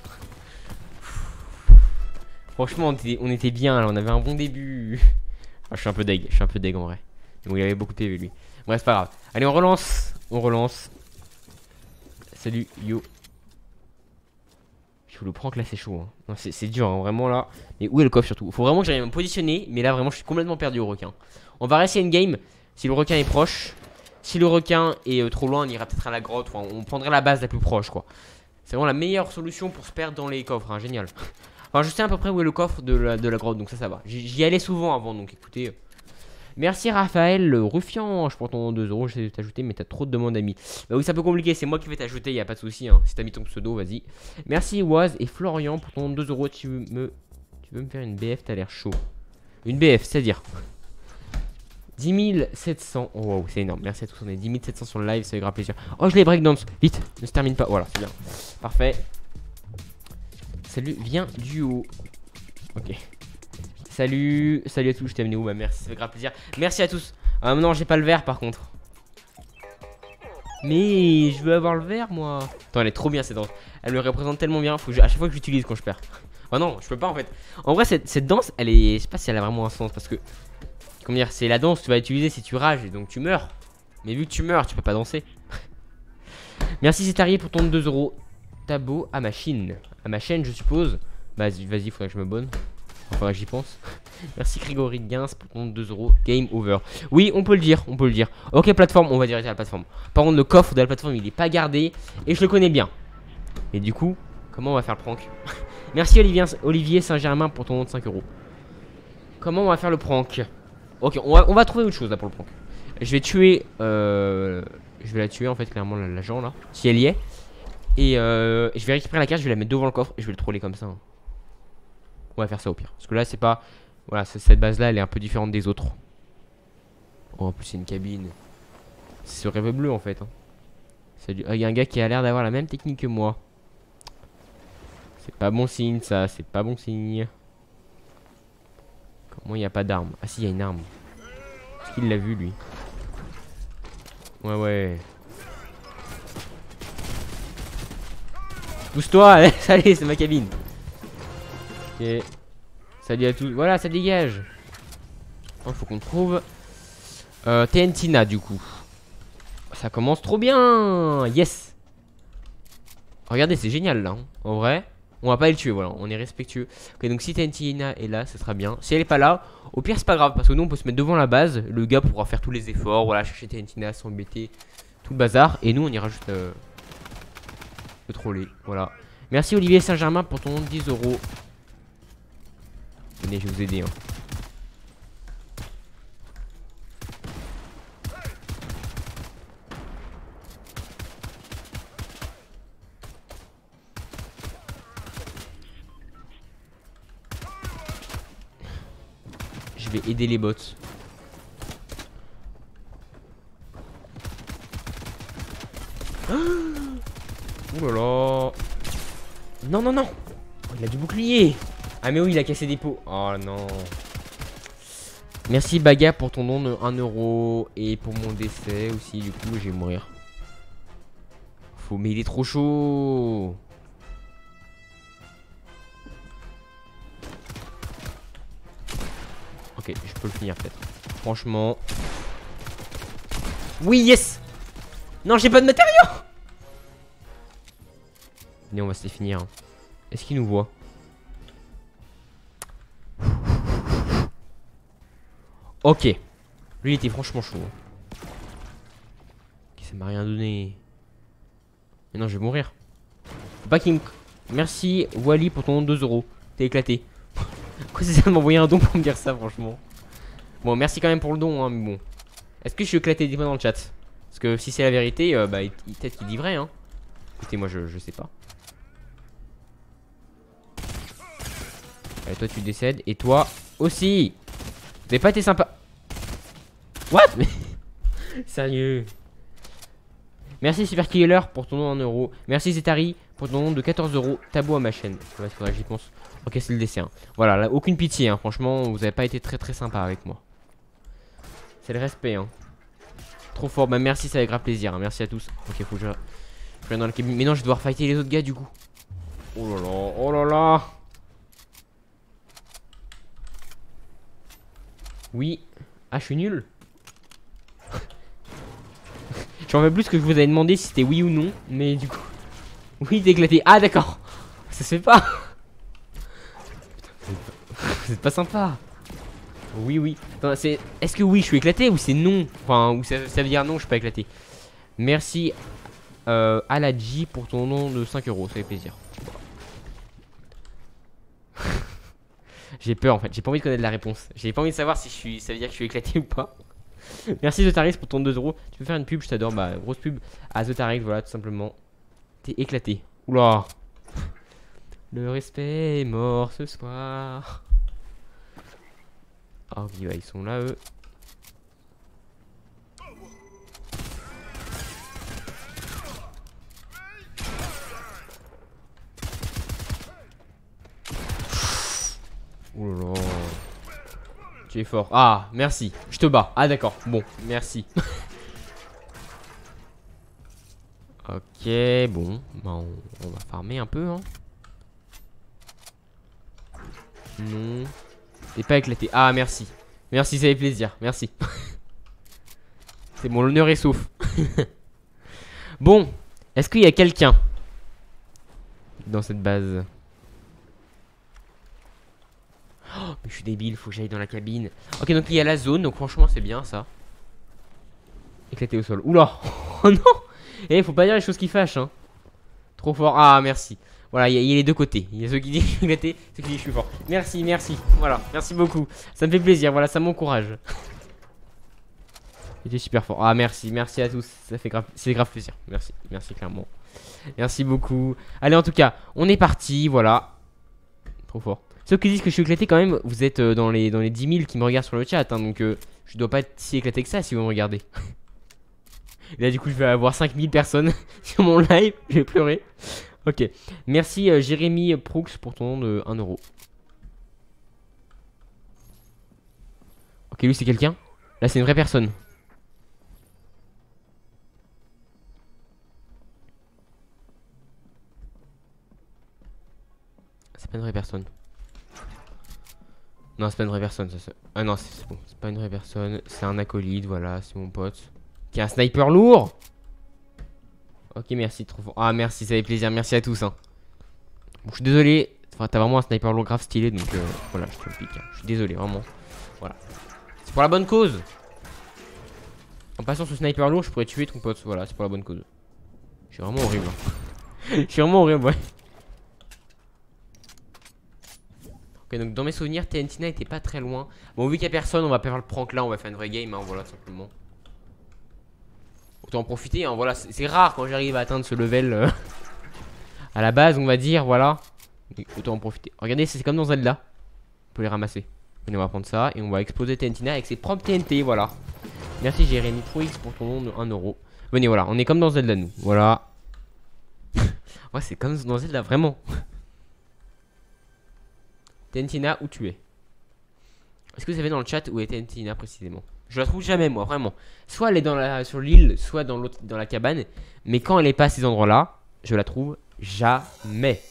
Franchement, on était, on était bien là, on avait un bon début. Ah, je suis un peu deg, je suis un peu deg en vrai. Bon, il avait beaucoup de P V lui. Bref, c'est pas grave. Allez, on relance. On relance. Salut, yo. Je vous le prends que là, c'est chaud. Hein. C'est dur, hein, vraiment là. Mais où est le coffre surtout? Faut vraiment que j'arrive à me positionner. Mais là, vraiment, je suis complètement perdu au requin. On va rester une game. Si le requin est proche. Si le requin est euh, trop loin, on ira peut-être à la grotte. Enfin, on prendrait la base la plus proche, quoi. C'est vraiment la meilleure solution pour se perdre dans les coffres. Hein, génial. Enfin, je sais à peu près où est le coffre de la, de la grotte, donc ça, ça va. J'y allais souvent avant, donc écoutez. Merci Raphaël, le Ruffian. Je prends ton deux euros, je vais t'ajouter, mais t'as trop de demandes d'amis. Bah oui, c'est un peu compliqué, c'est moi qui vais t'ajouter, y a pas de souci. Hein. Si t'as mis ton pseudo, vas-y. Merci Oise et Florian pour ton deux euros. Tu veux me, tu veux me faire une B F, t'as l'air chaud. Une B F, c'est-à-dire dix mille sept cents. Oh, wow, c'est énorme. Merci à tous, on est dix mille sept cents sur le live, ça fait grave plaisir. Oh, je l'ai breakdance. Vite, ne se termine pas. Voilà, c'est bien. Parfait. Salut, viens du haut. Ok. Salut, salut à tous, je t'ai amené où? Bah merci, ça fait grave plaisir. Merci à tous. Ah non, j'ai pas le verre par contre. Mais je veux avoir le verre moi. Attends, elle est trop bien cette danse. Elle me représente tellement bien. Faut que je... à chaque fois que j'utilise quand je perds. Ah non, je peux pas en fait. En vrai, cette, cette danse, elle est. Je sais pas si elle a vraiment un sens parce que. Comment dire, c'est la danse que tu vas utiliser si tu rages et donc tu meurs. Mais vu que tu meurs, tu peux pas danser. Merci, c'est arrivé pour ton deux euros. Tabo à ma chaîne. À ma chaîne, je suppose. Vas-y, vas-y, faudrait que je me bonne. Enfin, j'y pense. Merci Grégory Gains pour ton deux euros. Game over. Oui, on peut le dire, on peut le dire. Ok, plateforme, on va diriger à la plateforme. Par contre, le coffre de la plateforme, il est pas gardé. Et je le connais bien. Et du coup, comment on va faire le prank? Merci Olivier, Olivier Saint-Germain pour ton cinq euros. Comment on va faire le prank? Ok, on va, on va trouver autre chose là pour le prank. Je vais tuer. Euh, je vais la tuer en fait, clairement, l'agent là. Si elle y est. Et euh, je vais récupérer la carte, je vais la mettre devant le coffre et je vais le troller comme ça. Hein. On va faire ça au pire. Parce que là, c'est pas. Voilà, cette base là, elle est un peu différente des autres. Oh, en plus, c'est une cabine. C'est ce rêve bleu en fait. Hein. Salut. Ah, il y a un gars qui a l'air d'avoir la même technique que moi. C'est pas bon signe, ça. C'est pas bon signe. Comment il n'y a pas d'arme? Ah, si, il y a une arme. Est-ce qu'il l'a vu lui? Ouais, ouais. Pousse-toi, allez, c'est ma cabine. Ok. Salut à tous. Voilà, ça dégage. Il faut qu'on trouve euh, T N T N A du coup. Ça commence trop bien. Yes. Regardez, c'est génial là. Hein. En vrai, on va pas le tuer. Voilà, on est respectueux. Ok, donc si T N T N A est là, ça sera bien. Si elle est pas là, au pire, c'est pas grave. Parce que nous, on peut se mettre devant la base. Le gars pourra faire tous les efforts. Voilà, chercher T N T N A, s'embêter. tout le bazar. Et nous, on ira juste euh, le troller. Voilà. Merci Olivier Saint-Germain pour ton dix euros. Venez, je vais vous aider. Hein. Je vais aider les bots. Ouh là là. Non, non, non. Oh, il a du bouclier. Ah mais oui, il a cassé des pots. Oh non. Merci Baga pour ton don de un euro. Et pour mon décès aussi. Du coup, je vais mourir. Faut... Mais il est trop chaud. Ok, je peux le finir peut-être. Franchement. Oui, yes. Non, j'ai pas de matériaux. Mais on va se les finir. Hein. Est-ce qu'il nous voit? Ok. Lui, il était franchement chaud. Ok, ça m'a rien donné. Mais non, je vais mourir. Faut pas qu'il me... Merci Wally pour ton deux euros. T'es éclaté. Quoi, c'est ça de m'envoyer un don pour me dire ça, franchement. Bon, merci quand même pour le don, hein, mais bon. Est-ce que je suis éclaté? Dis-moi dans le chat. Parce que si c'est la vérité, euh, bah, peut-être qu'il dit vrai, hein. Écoutez, moi, je, je sais pas. Allez, toi, tu décèdes. Et toi aussi. Vous avez pas été sympa. What? Mais... Sérieux. Merci Super Killer pour ton nom en euros. Merci Zetari pour ton nom de quatorze euros. Tabou à ma chaîne. Ouais, faudrait que j'y pense. Ok, c'est le dessin. Voilà, là, aucune pitié, hein. Franchement, vous avez pas été très très sympa avec moi. C'est le respect, hein. Trop fort. Bah, merci, ça fait grave plaisir. Hein. Merci à tous. Ok, faut que je. Je viens dans la cabine. Mais non, je vais devoir fighter les autres gars du coup. Oh là là, oh là là. Oui. Ah, je suis nul. Je m'en rappelle plus ce que je vous avais demandé si c'était oui ou non. Mais du coup. Oui, t'es éclaté. Ah, d'accord. Ça se fait pas. Vous êtes pas sympa. Oui, oui. C'est... Est-ce que oui, je suis éclaté ou c'est non? Enfin, ou ça, ça veut dire non, je suis pas éclaté. Merci euh, Aladji pour ton nom de cinq euros. Ça fait plaisir. J'ai peur en fait. J'ai pas envie de connaître la réponse. J'ai pas envie de savoir si je suis... ça veut dire que je suis éclaté ou pas. Merci Zotarix pour ton deux euros. Tu peux faire une pub, je t'adore. Bah, grosse pub à Zotarix, voilà, tout simplement. T'es éclaté. Oula. Le respect est mort ce soir. Ah oui, bah ils sont là eux. Oh là là. Tu es fort. Ah, merci. Je te bats. Ah d'accord. Bon, merci. Ok, bon. Bah on, on va farmer un peu, hein. Non. T'es pas éclaté. Ah, merci. Merci, ça fait plaisir. Merci. C'est bon, l'honneur est sauf. Bon. Est-ce qu'il y a quelqu'un dans cette base? Oh, mais je suis débile, faut que j'aille dans la cabine. Ok, donc il y a la zone, donc franchement, c'est bien ça. Éclaté au sol. Oula. Oh non. Eh, faut pas dire les choses qui fâchent, hein. Trop fort. Ah, merci. Voilà, il y, y a les deux côtés. Il y a ceux qui disent que je suis éclaté, ceux qui disent que je suis fort. Merci, merci. Voilà, merci beaucoup. Ça me fait plaisir, voilà, ça m'encourage. J'étais super fort. Ah, merci, merci à tous. Ça fait grave, c'est grave plaisir. Merci, merci clairement. Merci beaucoup. Allez, en tout cas, on est parti, voilà. Trop fort. Ceux qui disent que je suis éclaté, quand même, vous êtes euh, dans, les, dans les dix mille qui me regardent sur le chat. Hein, donc, euh, je dois pas être si éclaté que ça si vous me regardez. Et là, du coup, je vais avoir cinq mille personnes sur mon live. Je vais pleurer. Ok. Merci euh, Jérémy Proux pour ton nom de un euro. Ok, lui, c'est quelqu'un. Là, c'est une vraie personne. C'est pas une vraie personne. Non, c'est pas une vraie personne. Ça, ça... Ah non, c'est bon. C'est pas une vraie personne. C'est un acolyte, voilà. C'est mon pote. Qui a un sniper lourd. Ok, merci. Trop fort. Ah, merci. Ça fait plaisir. Merci à tous. Hein. Bon, je suis désolé. Enfin, t'as vraiment un sniper lourd grave stylé. Donc, euh, voilà, je te le pique. Hein. Je suis désolé, vraiment. Voilà. C'est pour la bonne cause. En passant ce sniper lourd, je pourrais tuer ton pote. Voilà, c'est pour la bonne cause. Je suis vraiment horrible. Je suis vraiment horrible, ouais. Ok, donc dans mes souvenirs, T N T n'était pas très loin. Bon, vu qu'il n'y a personne, on va pas faire le prank là, on va faire une vraie game, hein, voilà, simplement. Autant en profiter, hein, voilà, c'est rare quand j'arrive à atteindre ce level euh, à la base, on va dire, voilà. Donc, autant en profiter. Regardez, c'est comme dans Zelda. On peut les ramasser. Venez, on va prendre ça et on va exploser T N T avec ses propres T N T, voilà. Merci Jérémy trois X pour ton nom de un euro. Venez, voilà, on est comme dans Zelda, nous, voilà. Ouais, c'est comme dans Zelda, vraiment. Tentina, où tu es? Est-ce que vous savez dans le chat où est Tentina précisément? Je la trouve jamais, moi, vraiment. Soit elle est dans la, sur l'île, soit dans, l'autre, dans la cabane. Mais quand elle est pas à ces endroits-là, je la trouve jamais.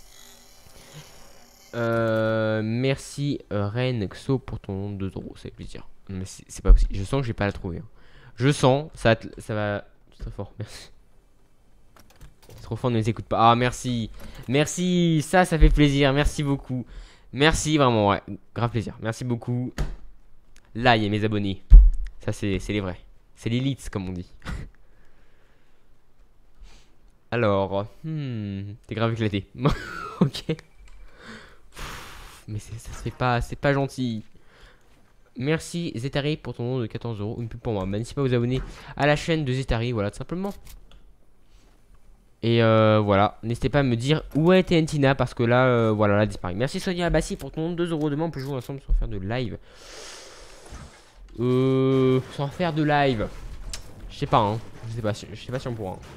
Euh, merci euh, Ren Xo pour ton deux euros, ça fait plaisir. Non, mais c'est pas possible. Je sens que je vais pas la trouver. Hein. Je sens, ça, ça va. C'est très fort, merci. C'est trop fort, ne les écoute pas. Ah, merci. Merci, ça, ça fait plaisir. Merci beaucoup. Merci vraiment, ouais, grave plaisir. Merci beaucoup. Là, il y a mes abonnés. Ça, c'est les vrais. C'est l'élite, comme on dit. Alors, hmm, t'es grave éclaté. Ok. Mais ça se fait pas, c'est pas gentil. Merci Zetari pour ton nom de quatorze euros. Une pub pour moi. Bah, n'hésitez pas à vous abonner à la chaîne de Zetari, voilà, tout simplement. Et euh, voilà, n'hésitez pas à me dire où est Tentina parce que là, euh, voilà, elle a disparu. Merci Sonia Abassi pour ton deux euros. Demain, on peut jouer ensemble sans faire de live. Euh, sans faire de live. Je sais pas, hein. Je sais pas, je sais pas si on pourra. Hein.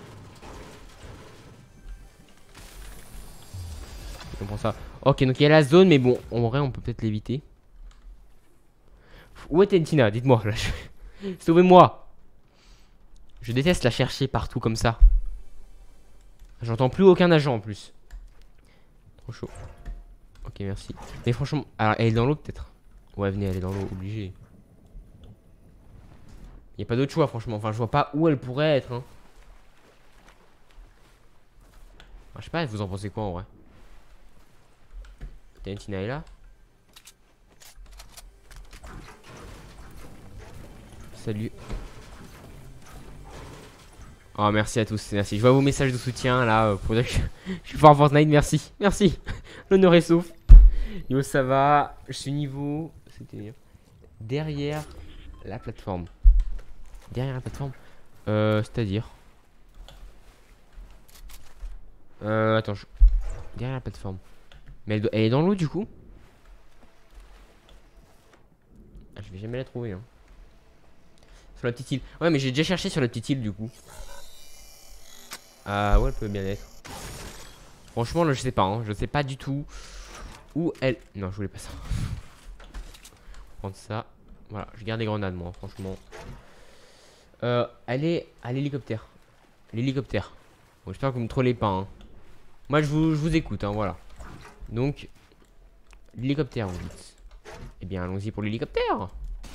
On prend ça. Ok, donc il y a la zone, mais bon, en vrai, on peut peut-être l'éviter. Où est Tentina? Dites-moi. Je... Sauvez-moi. Je déteste la chercher partout comme ça. J'entends plus aucun agent en plus. Trop chaud. Ok, merci. Mais franchement, alors elle est dans l'eau peut-être. Ouais, venez, elle est dans l'eau, obligée. Il n'y a pas d'autre choix, franchement. Enfin, je vois pas où elle pourrait être. Hein. Ah, je sais pas, vous en pensez quoi en vrai? Tentina est là. Salut. Oh, merci à tous, merci. Je vois vos messages de soutien là. Pour dire que je, je suis fort en Fortnite, merci. Merci. L'honneur est sauf. Yo, ça va. Je suis niveau. C'était derrière la plateforme. Derrière la plateforme. Euh, c'est-à-dire. Euh, attends. Je... Derrière la plateforme. Mais elle, doit... elle est dans l'eau du coup. Ah, je vais jamais la trouver. Hein. Sur la petite île. Ouais, mais j'ai déjà cherché sur la petite île du coup. Ah ouais, elle peut bien être. Franchement, là, je sais pas. Hein. Je sais pas du tout où elle. Non, je voulais pas ça. Prendre ça. Voilà, je garde les grenades, moi, franchement. Euh, elle est à l'hélicoptère. L'hélicoptère. Bon, j'espère que vous me trollez pas. Hein. Moi, je vous, je vous écoute, hein, voilà. Donc, l'hélicoptère, vous dites. Eh bien, allons-y pour l'hélicoptère.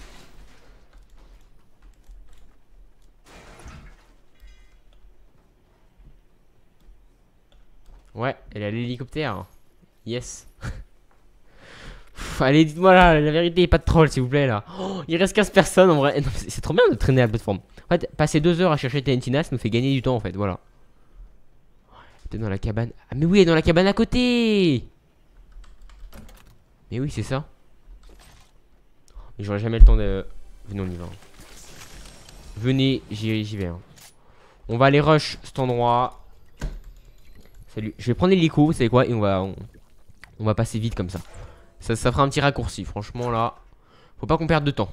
Ouais, elle est à l'hélicoptère. Yes. Pff, allez, dites-moi là, la vérité, pas de troll, s'il vous plaît, là. Oh, il reste quinze personnes, en vrai. C'est trop bien de traîner à la plateforme. En fait, passer deux heures à chercher Tentina, ça nous fait gagner du temps, en fait, voilà. Peut-être dans la cabane. Ah, mais oui, elle est dans la cabane à côté. Mais oui, c'est ça. Mais j'aurai jamais le temps de... Venez, on y va. Venez, j'y vais. Hein. On va aller rush cet endroit. Salut. Je vais prendre l'hélico, vous savez quoi? Et on va, on, on va passer vite comme ça. ça. Ça fera un petit raccourci. Franchement, là, faut pas qu'on perde de temps.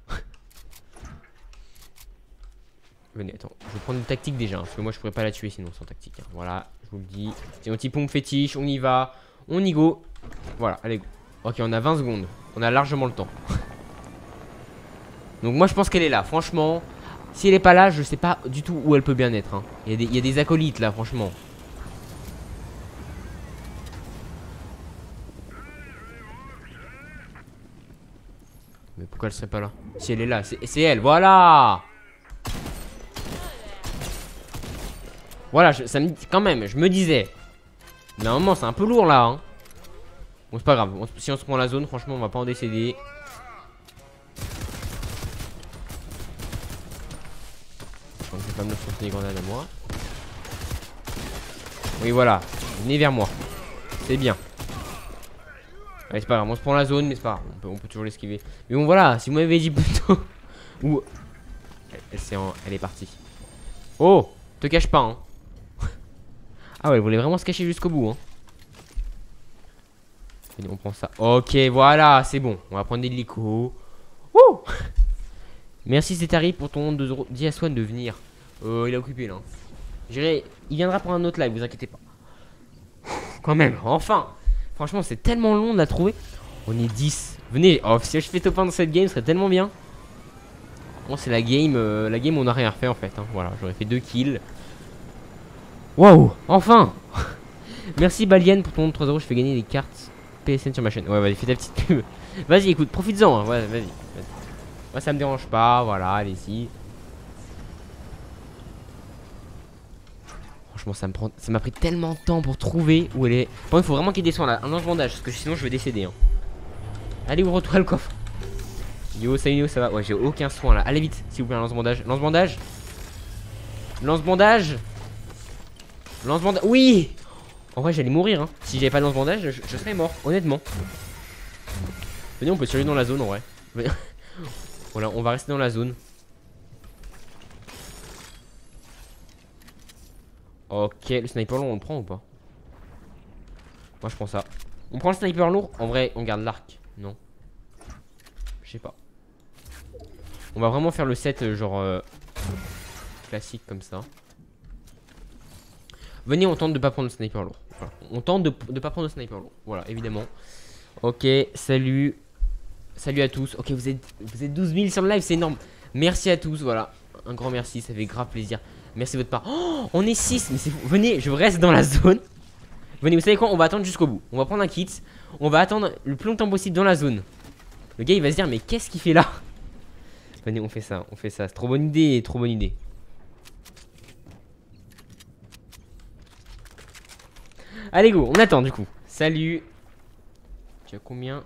Venez, attends. Je vais prendre une tactique déjà. Hein, parce que moi, je pourrais pas la tuer sinon sans tactique. Hein. Voilà, je vous le dis. C'est un petit pompe fétiche. On y va. On y go. Voilà, allez, go. Ok, on a vingt secondes. On a largement le temps. Donc, moi, je pense qu'elle est là. Franchement, si elle est pas là, je sais pas du tout où elle peut bien être. Hein. Il y a des, il y a des acolytes là, franchement. Mais pourquoi elle serait pas là? Si elle est là, c'est elle, voilà. Voilà, je, ça me dit quand même, je me disais. Mais à un moment, c'est un peu lourd là. Hein. Bon, c'est pas grave. On, si on se prend la zone, franchement, on va pas en décéder. va me lancer des grenades à moi. Oui, voilà. Venez vers moi. C'est bien. Allez, c'est pas grave. On se prend la zone, mais c'est pas grave. On peut, on peut toujours l'esquiver. Mais bon, voilà. Si vous m'avez dit plutôt. Ou. Elle, elle, en... elle est partie. Oh! Te cache pas, hein. Ah ouais, elle voulait vraiment se cacher jusqu'au bout, hein. Et on prend ça. Ok, voilà. C'est bon. On va prendre des licos. Wouh! Merci, c'est Harry pour ton deux euros. Dis à Swan de venir. Euh, il est occupé là. J'irai. Il viendra pour un autre live, vous inquiétez pas. Quand même, enfin. Franchement, c'est tellement long de la trouver. On est dix. Venez. Oh, si je fais top un dans cette game, ce serait tellement bien. Bon, c'est la game. Euh, la game, on n'a rien refait en fait. Hein. Voilà, j'aurais fait deux kills. Waouh, enfin. Merci Balienne pour ton trois euros. Je fais gagner des cartes P S N sur ma chaîne. Ouais, vas-y, fais ta petite pub. Vas-y, écoute, profites-en. Hein. Ouais, vas-y. Vas Moi, ça me dérange pas. Voilà, allez-y. Franchement, ça me prend, ça m'a pris tellement de temps pour trouver où elle est. Bon, il faut vraiment qu'il y ait des soins là, un ange-bandage, parce que sinon je vais décéder. Hein. Allez, ouvre-toi le coffre. Yo, salut, yo, ça va? Ouais, j'ai aucun soin là. Allez vite, s'il vous plaît, un lance-bandage. Lance-bandage. Lance-bandage. Lance-bandage. Oui. En vrai, j'allais mourir. Hein. Si j'avais pas de lance-bandage, je, je serais mort, honnêtement. Venez, on peut survivre dans la zone en vrai. Voilà, on va rester dans la zone. Ok, le sniper lourd on le prend ou pas? Moi je prends ça. On prend le sniper lourd? En vrai on garde l'arc. Non. Je sais pas. On va vraiment faire le set euh, genre euh, classique comme ça. Venez, on tente de pas prendre le sniper lourd. Voilà. On tente de, de pas prendre le sniper lourd. Voilà, évidemment. Ok, salut. Salut à tous. Ok, vous êtes, vous êtes douze mille sur le live, c'est énorme. Merci à tous, voilà. Un grand merci, ça fait grave plaisir. Merci de votre part. Oh, on est six, mais c'est fou. Venez, je reste dans la zone. Venez, vous savez quoi? On va attendre jusqu'au bout. On va prendre un kit. On va attendre le plus longtemps possible dans la zone. Le gars, il va se dire, mais qu'est-ce qu'il fait là? Venez, on fait ça, on fait ça. C'est trop bonne idée, trop bonne idée. Allez, go, on attend du coup. Salut. Tu as combien?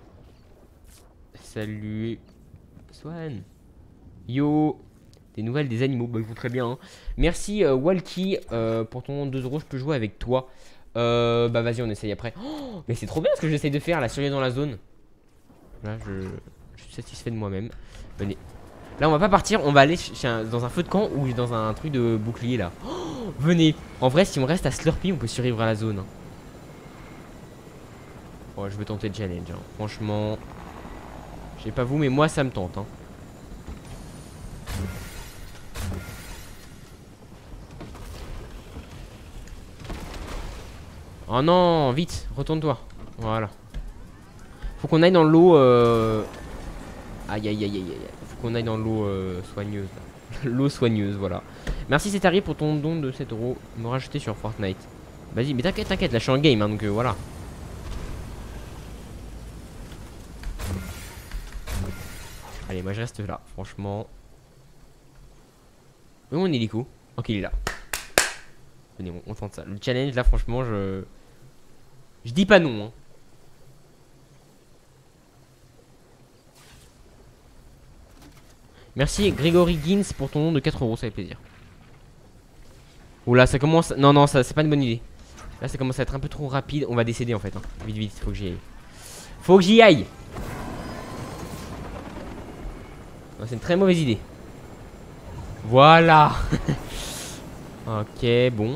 Salut. Swan. Yo. Des nouvelles des animaux, bah ils vont très bien hein. Merci euh, Walkie euh, pour ton deux euros, je peux jouer avec toi. euh, Bah vas-y on essaye après. Oh, mais c'est trop bien ce que j'essaye de faire, la survie dans la zone. Là je, je suis satisfait de moi-même. Venez. Là on va pas partir, on va aller chez un, dans un feu de camp ou dans un truc de bouclier là. Oh, venez. En vrai si on reste à Slurpee on peut survivre à la zone hein. Oh, je veux tenter le challenge hein. Franchement je sais pas vous mais moi ça me tente hein. Oh non, vite, retourne-toi. Voilà. Faut qu'on aille dans l'eau. Euh... Aïe aïe aïe aïe aïe. Faut qu'on aille dans l'eau euh, soigneuse. L'eau soigneuse, voilà. Merci c'est Harry pour ton don de sept euros. Me rajouter sur Fortnite. Vas-y, mais t'inquiète, t'inquiète, là je suis en game, hein, donc euh, voilà. Allez, moi je reste là, franchement. Où est mon hélico? Ok, il est là. Venez, on, on tente ça. Le challenge, là, franchement, je. Je dis pas non. Hein. Merci Grégory Gins pour ton nom de quatre euros, ça fait plaisir. Oula, ça commence. Non, non, ça c'est pas une bonne idée. Là, ça commence à être un peu trop rapide. On va décéder en fait. Hein. Vite, vite, faut que j'y aille. Faut que j'y aille. C'est une très mauvaise idée. Voilà. Ok, bon.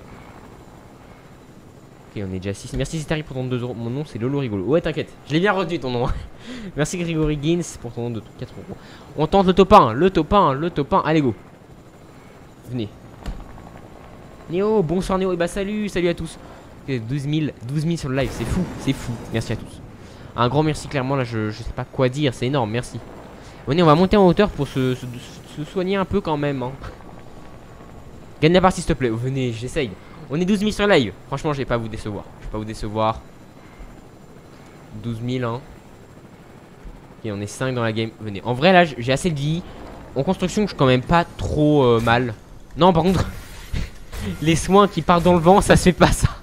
Ok, on est déjà six. Merci Zitari pour ton deux euros. Mon nom c'est Lolo Rigolo. Ouais, t'inquiète, je l'ai bien retenu ton nom. Merci Grégory Gins pour ton nom de quatre euros. On tente le top un, le top un, le top un. Allez, go. Venez. Néo, bonsoir Néo. Et bah, salut, salut à tous. douze mille, douze mille sur le live, c'est fou, c'est fou. Merci à tous. Un grand merci, clairement. Là, je, je sais pas quoi dire, c'est énorme, merci. Venez, on va monter en hauteur pour se, se, se soigner un peu quand même. Hein. Gagne la partie, s'il te plaît. Venez, j'essaye. On est douze mille sur live. Franchement, je vais pas vous décevoir. Je vais pas vous décevoir. douze mille, hein. Et on est cinq dans la game. Venez. En vrai, là, j'ai assez de vie. En construction, je suis quand même pas trop euh, mal. Non, par contre, les soins qui partent dans le vent, ça se fait pas ça.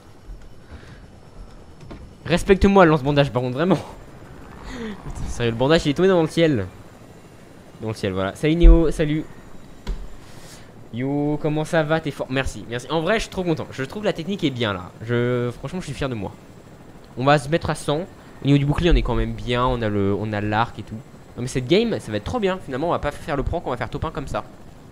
Respecte-moi le lance-bandage, par contre, vraiment. Sérieux, le bandage, il est tombé dans le ciel. Dans le ciel, voilà. Salut Néo, salut. Yo, comment ça va? T'es fort. Merci, merci. En vrai, je suis trop content. Je trouve que la technique est bien là. Je, franchement, je suis fier de moi. On va se mettre à cent. Au niveau du bouclier, on est quand même bien. On a le, on a l'arc et tout. Non, mais cette game, ça va être trop bien. Finalement, on va pas faire le prank, on va faire top un comme ça.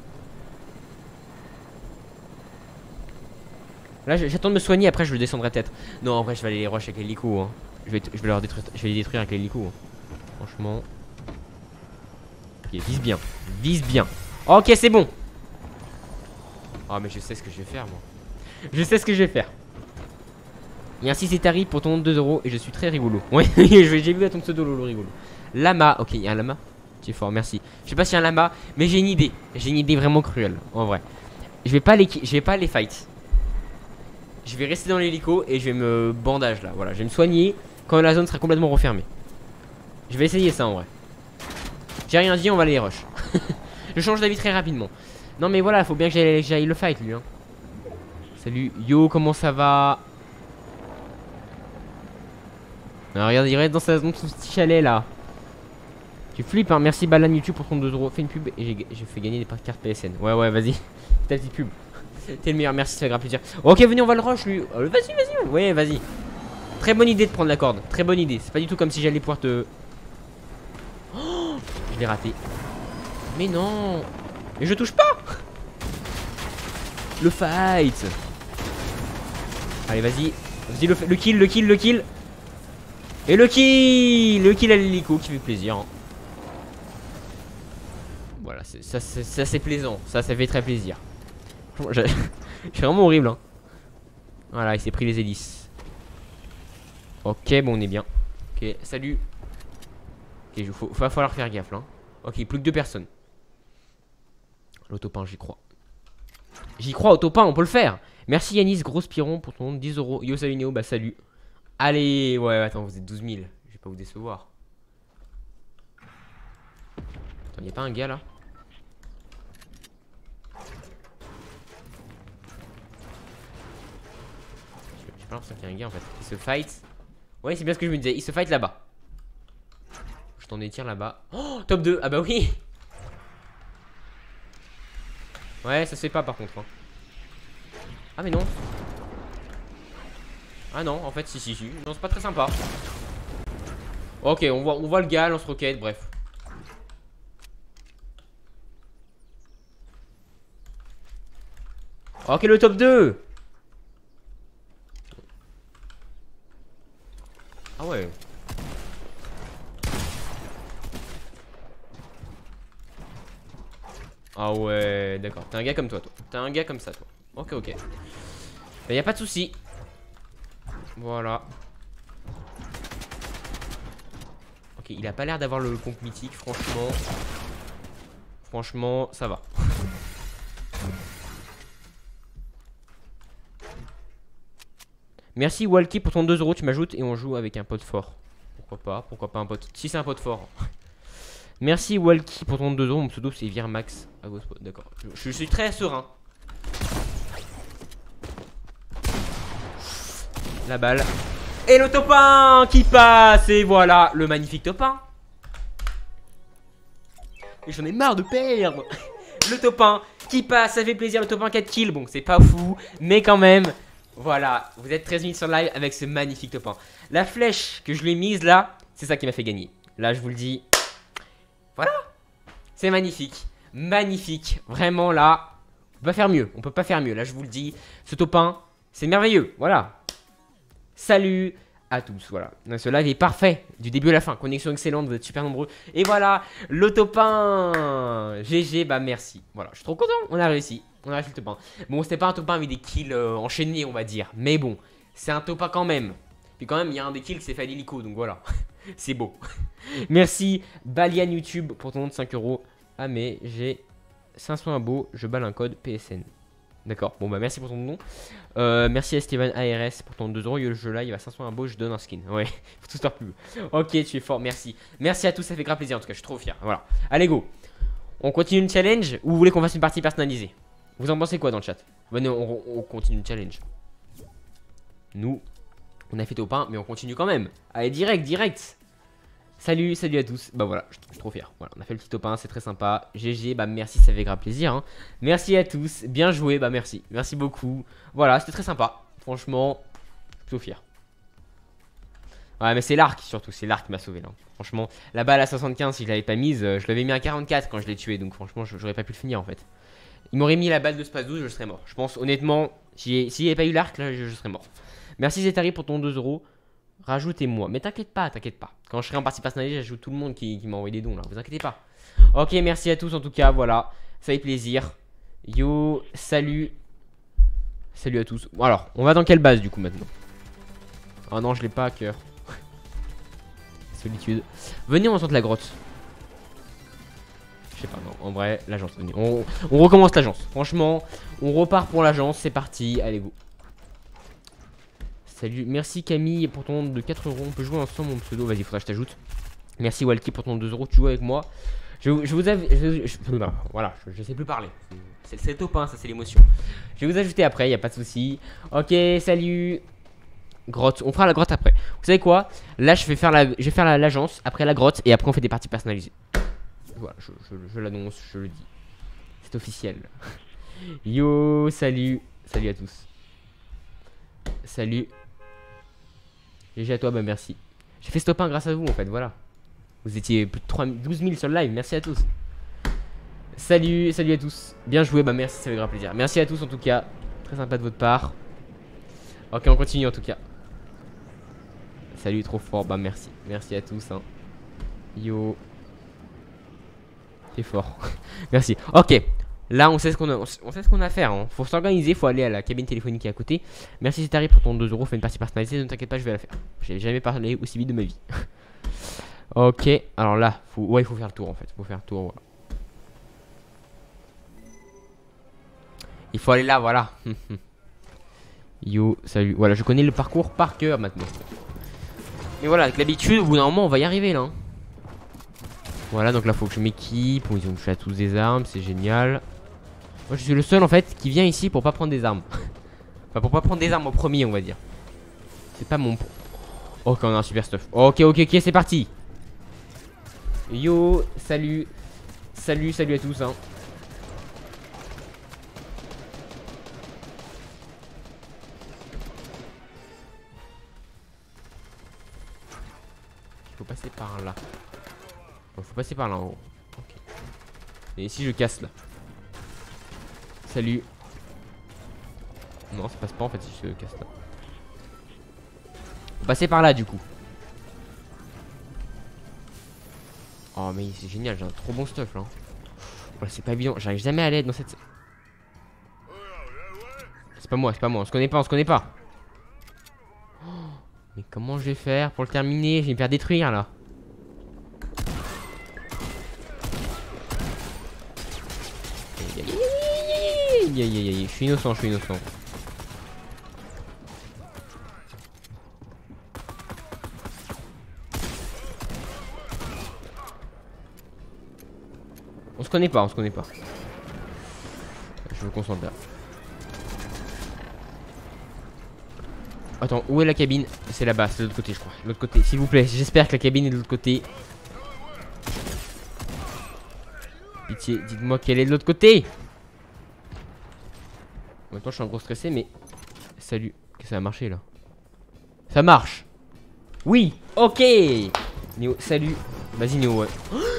Là, j'attends de me soigner. Après, je le descendrai peut-être. Non, en vrai, je vais aller les rush avec l'hélico. Hein. Je vais, je vais leur détruire. Je vais les détruire avec l'hélico. Hein. Franchement. Ok, vise bien. Vise bien. Ok, c'est bon. Oh, mais je sais ce que je vais faire, moi. Je sais ce que je vais faire. Merci, c'est Tari pour ton deux euros. Et je suis très rigolo. Ouais, j'ai vu à ton pseudo, Lolo rigolo. Lama. Ok, il y a un lama. Tu es fort, merci. Je sais pas s'il y a un lama, mais j'ai une idée. J'ai une idée vraiment cruelle, en vrai. Je vais pas les, je vais pas les fight. Je vais rester dans l'hélico et je vais me bandage là. Voilà, je vais me soigner quand la zone sera complètement refermée. Je vais essayer ça en vrai. J'ai rien dit, on va les rush. Je change d'avis très rapidement. Non mais voilà, faut bien que j'aille le fight lui. Hein. Salut, yo, comment ça va? Ah, regarde, il reste dans sa zone tout ce petit chalet là. Tu flippes, hein. Merci Balan YouTube pour ton deux euros. Fais une pub et j'ai fait gagner des cartes P S N. Ouais, ouais, vas-y. Ta petite pub. T'es le meilleur, merci, ça fait grave plaisir. Ok, venez, on va le rush lui. Euh, vas-y, vas-y. Ouais, vas-y. Très bonne idée de prendre la corde. Très bonne idée. C'est pas du tout comme si j'allais pouvoir te. Oh, je l'ai raté. Mais non. Mais je touche pas. Le fight. Allez, vas-y. Vas-y, le, le kill, le kill, le kill. Et le kill. Le kill à l'hélico qui fait plaisir. Hein. Voilà, ça, ça c'est plaisant. Ça, ça fait très plaisir. Je suis vraiment horrible. Hein. Voilà, il s'est pris les hélices. Ok, bon, on est bien. Ok, salut. Ok, il va falloir faire gaffe là. Ok, plus que deux personnes. L'autopin, j'y crois. J'y crois, autopin, on peut le faire. Merci Yanis, gros piron pour ton dix euros. Yo, salut Néo, bah salut. Allez, ouais, attends, vous êtes douze mille. Je vais pas vous décevoir. Attends, y'a pas un gars là? J'ai pas l'impression qu'il y a un gars en fait. Il se fight. Ouais, c'est bien ce que je me disais. Il se fight là-bas. Je t'en étire là-bas. Oh, top deux. Ah bah oui. Ouais, ça se fait pas par contre. Hein. Ah mais non. Ah non, en fait, si, si, si. Non, c'est pas très sympa. Ok, on voit, on voit le gars, lance-roquette, bref. Ok, le top deux. Ah ouais. Ah ouais, d'accord. T'es un gars comme toi, toi. T'es un gars comme ça, toi. Ok, ok. Bah, y a pas de souci. Voilà. Ok, il a pas l'air d'avoir le compte mythique, franchement. Franchement, ça va. Merci Walkie pour ton deux euros, tu m'ajoutes et on joue avec un pote fort. Pourquoi pas, pourquoi pas un pote. Si c'est un pote fort. Merci Walkie pour ton deux euros, mon pseudo c'est Virmax. Ah, d'accord. Je, je suis très serein. La balle. Et le top un qui passe. Et voilà, le magnifique top un. Et j'en ai marre de perdre. Le top un qui passe, ça fait plaisir. Le top un quatre kills, bon c'est pas fou, mais quand même. Voilà, vous êtes treize mille sur live avec ce magnifique top un. La flèche que je lui ai mise là, c'est ça qui m'a fait gagner. Là je vous le dis. Voilà. C'est magnifique. Magnifique. Vraiment là, on peut pas faire mieux. On peut pas faire mieux, là je vous le dis. Ce top un, c'est merveilleux, voilà. Salut à tous, voilà. Ce live est parfait, du début à la fin. Connexion excellente, vous êtes super nombreux. Et voilà, le top un. G G, bah merci. Voilà, je suis trop content, on a réussi. On a réussi le top un. Bon, c'était pas un top un avec des kills euh, enchaînés, on va dire. Mais bon, c'est un top un quand même. Puis quand même, il y a un des kills qui s'est fait à l'hélico, donc voilà. C'est beau. Merci Balian YouTube pour ton nom de cinq euros. Ah mais j'ai cinq cents abos, je balle un code P S N. D'accord, bon bah merci pour ton nom. euh, Merci à Steven A R S pour ton deux euros. Le jeu là il va cinq cents abos, je donne un skin. Ouais, faut tout faire plus. Ok, tu es fort, merci. Merci à tous, ça fait grave plaisir en tout cas, je suis trop fier. Voilà, allez go. On continue une challenge ou vous voulez qu'on fasse une partie personnalisée? Vous en pensez quoi dans le chat? Venez, on, on continue une challenge. Nous, on a fait au pain, mais on continue quand même. Allez, direct, direct. Salut, salut à tous. Bah voilà, je suis trop fier. Voilà, on a fait le petit top un, c'est très sympa. G G, bah merci, ça fait grave plaisir. Hein. Merci à tous, bien joué, bah merci. Merci beaucoup. Voilà, c'était très sympa. Franchement, je suis plutôt fier. Ouais, mais c'est l'arc surtout, c'est l'arc qui m'a sauvé là. Franchement, la balle à soixante-quinze, si je l'avais pas mise, euh, je l'avais mis à quarante-quatre quand je l'ai tué. Donc franchement, j'aurais pas pu le finir en fait. Il m'aurait mis la balle de space douze, je serais mort. Je pense honnêtement, s'il n'y avait pas eu l'arc, là, je, je serais mort. Merci Zetari pour ton deux euros. Rajoutez-moi. Mais t'inquiète pas, t'inquiète pas. Quand je serai en partie personnalisée, j'ajoute tout le monde qui, qui m'a envoyé des dons là. Vous inquiétez pas. Ok, merci à tous en tout cas. Voilà. Ça fait plaisir. Yo, salut. Salut à tous. Bon, alors, on va dans quelle base du coup maintenant? Oh non, je l'ai pas à cœur. Solitude. Venez, on tente la grotte. Je sais pas, non. En vrai, l'agence. Venez. On, on recommence l'agence. Franchement, on repart pour l'agence. C'est parti. Allez, go. Salut, merci Camille pour ton de quatre euros. On peut jouer ensemble mon pseudo. Vas-y, faudra que je t'ajoute. Merci Walkie pour ton deux euros. Tu joues avec moi. Je, je vous avais. Je, je, voilà, je, je sais plus parler. C'est le top un, ça c'est l'émotion. Je vais vous ajouter après, y a pas de souci. Ok, salut. Grotte, on fera la grotte après. Vous savez quoi? Là, je vais faire la, je vais faire l'agence, après la grotte et après on fait des parties personnalisées. Voilà, je, je, je l'annonce, je le dis. C'est officiel. Yo, salut. Salut à tous. Salut. G G à toi, bah merci. J'ai fait stop un grâce à vous en fait, voilà. Vous étiez plus de trois, douze mille sur le live, merci à tous. Salut, salut à tous. Bien joué, bah merci, ça fait grave plaisir. Merci à tous en tout cas. Très sympa de votre part. Ok, on continue en tout cas. Salut, trop fort, bah merci. Merci à tous. Hein. Yo. T'es fort. Merci. Ok. Là, on sait ce qu'on a, on sait ce qu'on a à faire. Hein. Faut s'organiser, faut aller à la cabine téléphonique qui est à côté. Merci Zetari pour ton deux euros. Fais une partie personnalisée. Ne t'inquiète pas, je vais la faire. J'ai jamais parlé aussi vite de ma vie. Ok. Alors là, faut, ouais, il faut faire le tour en fait. Faut faire le tour. Voilà. Il faut aller là, voilà. Yo, salut. Voilà, je connais le parcours par cœur maintenant. Mais voilà, avec l'habitude, au bout d'un moment, on va y arriver là. Hein. Voilà, donc là, faut que je m'équipe. Ils ont touché à tous des armes, c'est génial. Moi, je suis le seul en fait qui vient ici pour pas prendre des armes. Enfin, pour pas prendre des armes au premier, on va dire. C'est pas mon. Ok, on a un super stuff. Ok, ok, ok, c'est parti. Yo, salut. Salut, salut à tous. Hein. Il faut passer par là. Il faut passer par là en haut. Okay. Et ici, je casse là. Salut. Non, ça passe pas en fait si je casse là. Faut passer par là du coup. Oh mais c'est génial, j'ai un trop bon stuff là. Voilà, c'est pas évident, j'arrive jamais à l'aide dans cette... C'est pas moi, c'est pas moi, on se connaît pas, on se connaît pas. Oh, mais comment je vais faire pour le terminer? Je vais me faire détruire là. Je suis innocent, je suis innocent. On se connaît pas, on se connaît pas. Je me concentre là. Attends, où est la cabine? C'est là-bas, c'est de l'autre côté je crois. L'autre côté, s'il vous plaît, j'espère que la cabine est de l'autre côté. Pitié, dites-moi qu'elle est de l'autre côté. Maintenant je suis un gros stressé mais... Salut, que ça a marché là. Ça marche. Oui, ok. Néo, salut. Vas-y Néo, ouais.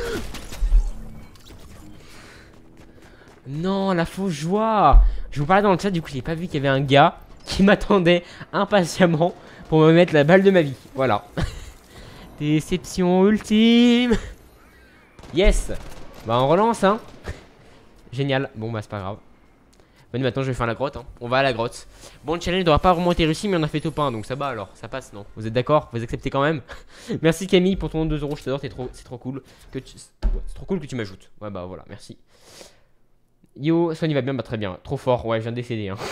Non, la fausse joie. Je vous parlais dans le chat, du coup j'ai pas vu qu'il y avait un gars qui m'attendait impatiemment pour me mettre la balle de ma vie. Voilà. Déception ultime. Yes. Bah on relance hein. Génial, bon bah c'est pas grave. Bon, maintenant je vais faire la grotte hein. On va à la grotte. Bon le challenge n'aura pas vraiment été réussi mais on a fait top un donc ça va alors, ça passe non? Vous êtes d'accord? Vous acceptez quand même? Merci Camille pour ton deux euros, je t'adore, c'est trop, trop cool que tu... ouais, c'est trop cool que tu m'ajoutes. Ouais bah voilà, merci. Yo, Sony va bien, bah très bien, trop fort, ouais je viens de décéder hein.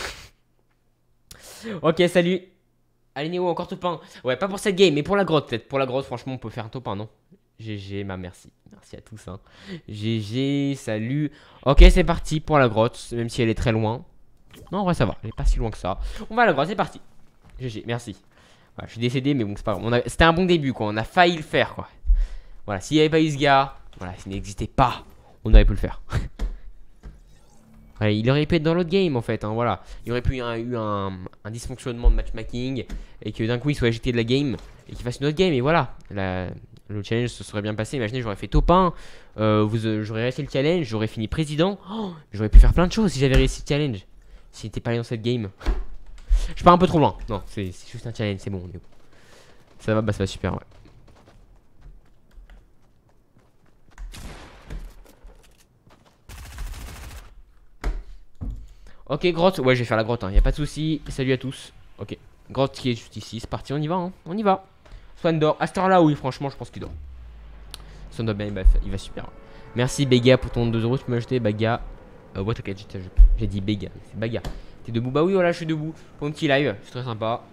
Ok salut. Allez Néo, encore top un. Ouais pas pour cette game mais pour la grotte peut-être. Pour la grotte franchement on peut faire un top un non? G G, ma merci. Merci à tous. Hein. G G, salut. Ok, c'est parti pour la grotte, même si elle est très loin. Non, en vrai, ça va. Elle est pas si loin que ça. On va à la grotte, c'est parti. G G, merci. Voilà, je suis décédé, mais bon, c'est pas grave. C'était un bon début, quoi. On a failli le faire, quoi. Voilà, s'il n'y avait pas eu ce gars, voilà, s'il n'existait pas, on aurait pu le faire. Ouais, il aurait pu être dans l'autre game en fait, hein, voilà. Il aurait pu y avoir eu un, un dysfonctionnement de matchmaking et que d'un coup il soit éjecté de la game et qu'il fasse une autre game et voilà. La, le challenge se serait bien passé. Imaginez, j'aurais fait top un, euh, euh, j'aurais réussi le challenge, j'aurais fini président. Oh, j'aurais pu faire plein de choses si j'avais réussi le challenge. S'il n'était pas allé dans cette game. Je pars un peu trop loin. Non, c'est juste un challenge, c'est bon. Ça va, bah ça va super, ouais. Ok, grotte, ouais, je vais faire la grotte, hein. Y a pas de souci. Salut à tous. Ok, grotte qui est juste ici. C'est parti, on y va, hein. On y va. Swan dort. À cette heure-là, oui, franchement, je pense qu'il dort. Swan dort bien, il va, il va super. Merci, Béga, pour ton deux euros. Tu peux m'ajouter, Baga. Euh, ouais, t'inquiète, j'ai dit Béga. C'est Baga. T'es debout? Bah oui, voilà, je suis debout. Pour un petit live, c'est très sympa.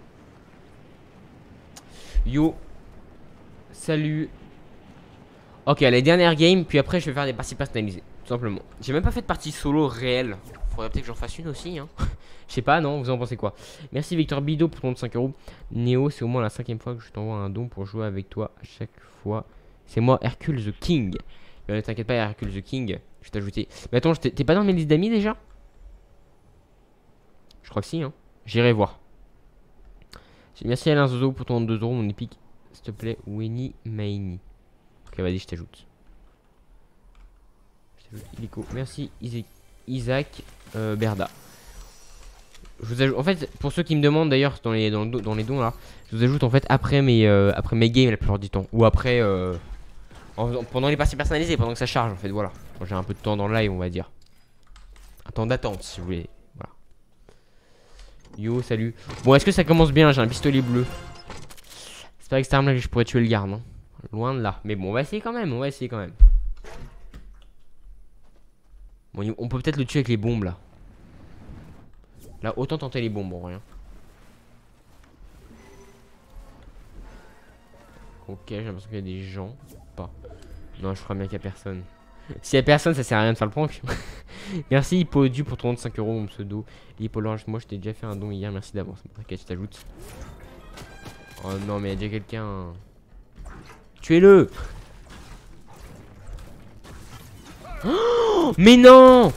Yo. Salut. Ok, les dernières games, puis après, je vais faire des parties personnalisées. Tout simplement. J'ai même pas fait de partie solo réelle. Faudrait peut-être que j'en fasse une aussi, hein. Je sais pas, non, vous en pensez quoi? Merci Victor Bido pour ton cinq euros. Néo, c'est au moins la cinquième fois que je t'envoie un don pour jouer avec toi à chaque fois. C'est moi, Hercule the King. Ne t'inquiète pas, Hercule the King. Je vais t'ajouter. Mais attends, t'es pas dans mes listes d'amis déjà? Je crois que si, hein. J'irai voir. Merci Alain Zozo pour ton deux euros, mon épique. S'il te plaît, Winnie Maini. Ok, vas-y, je t'ajoute. Je t'ajoute Illico. Merci Isaac euh, Berda. Je vous ajoute, en fait, pour ceux qui me demandent d'ailleurs dans les, dans, dans les dons là, je vous ajoute en fait après mes, euh, après mes games la plupart du temps. Ou après, euh, en, pendant les parties personnalisées, pendant que ça charge en fait, voilà. Quand j'ai un peu de temps dans le live, on va dire. Un temps d'attente si vous voulez. Voilà. Yo, salut. Bon, est-ce que ça commence bien? J'ai un pistolet bleu. C'est pas avec cette arme là que je pourrais tuer le garde, non? Loin de là. Mais bon, on va essayer quand même, on va essayer quand même. Bon, on peut peut-être le tuer avec les bombes là. Là, autant tenter les bombes, bon, rien. Ok, j'ai l'impression qu'il y a des gens. Pas. Non, je crois bien qu'il n'y a personne. S'il n'y a personne, ça sert à rien de faire le prank. Merci Hippodu pour ton cinq euros, mon pseudo. Hippolange, moi je t'ai déjà fait un don hier, merci d'avance. T'inquiète, je t'ajoute. Oh non, mais il y a déjà quelqu'un. Tuez-le! Oh, mais non!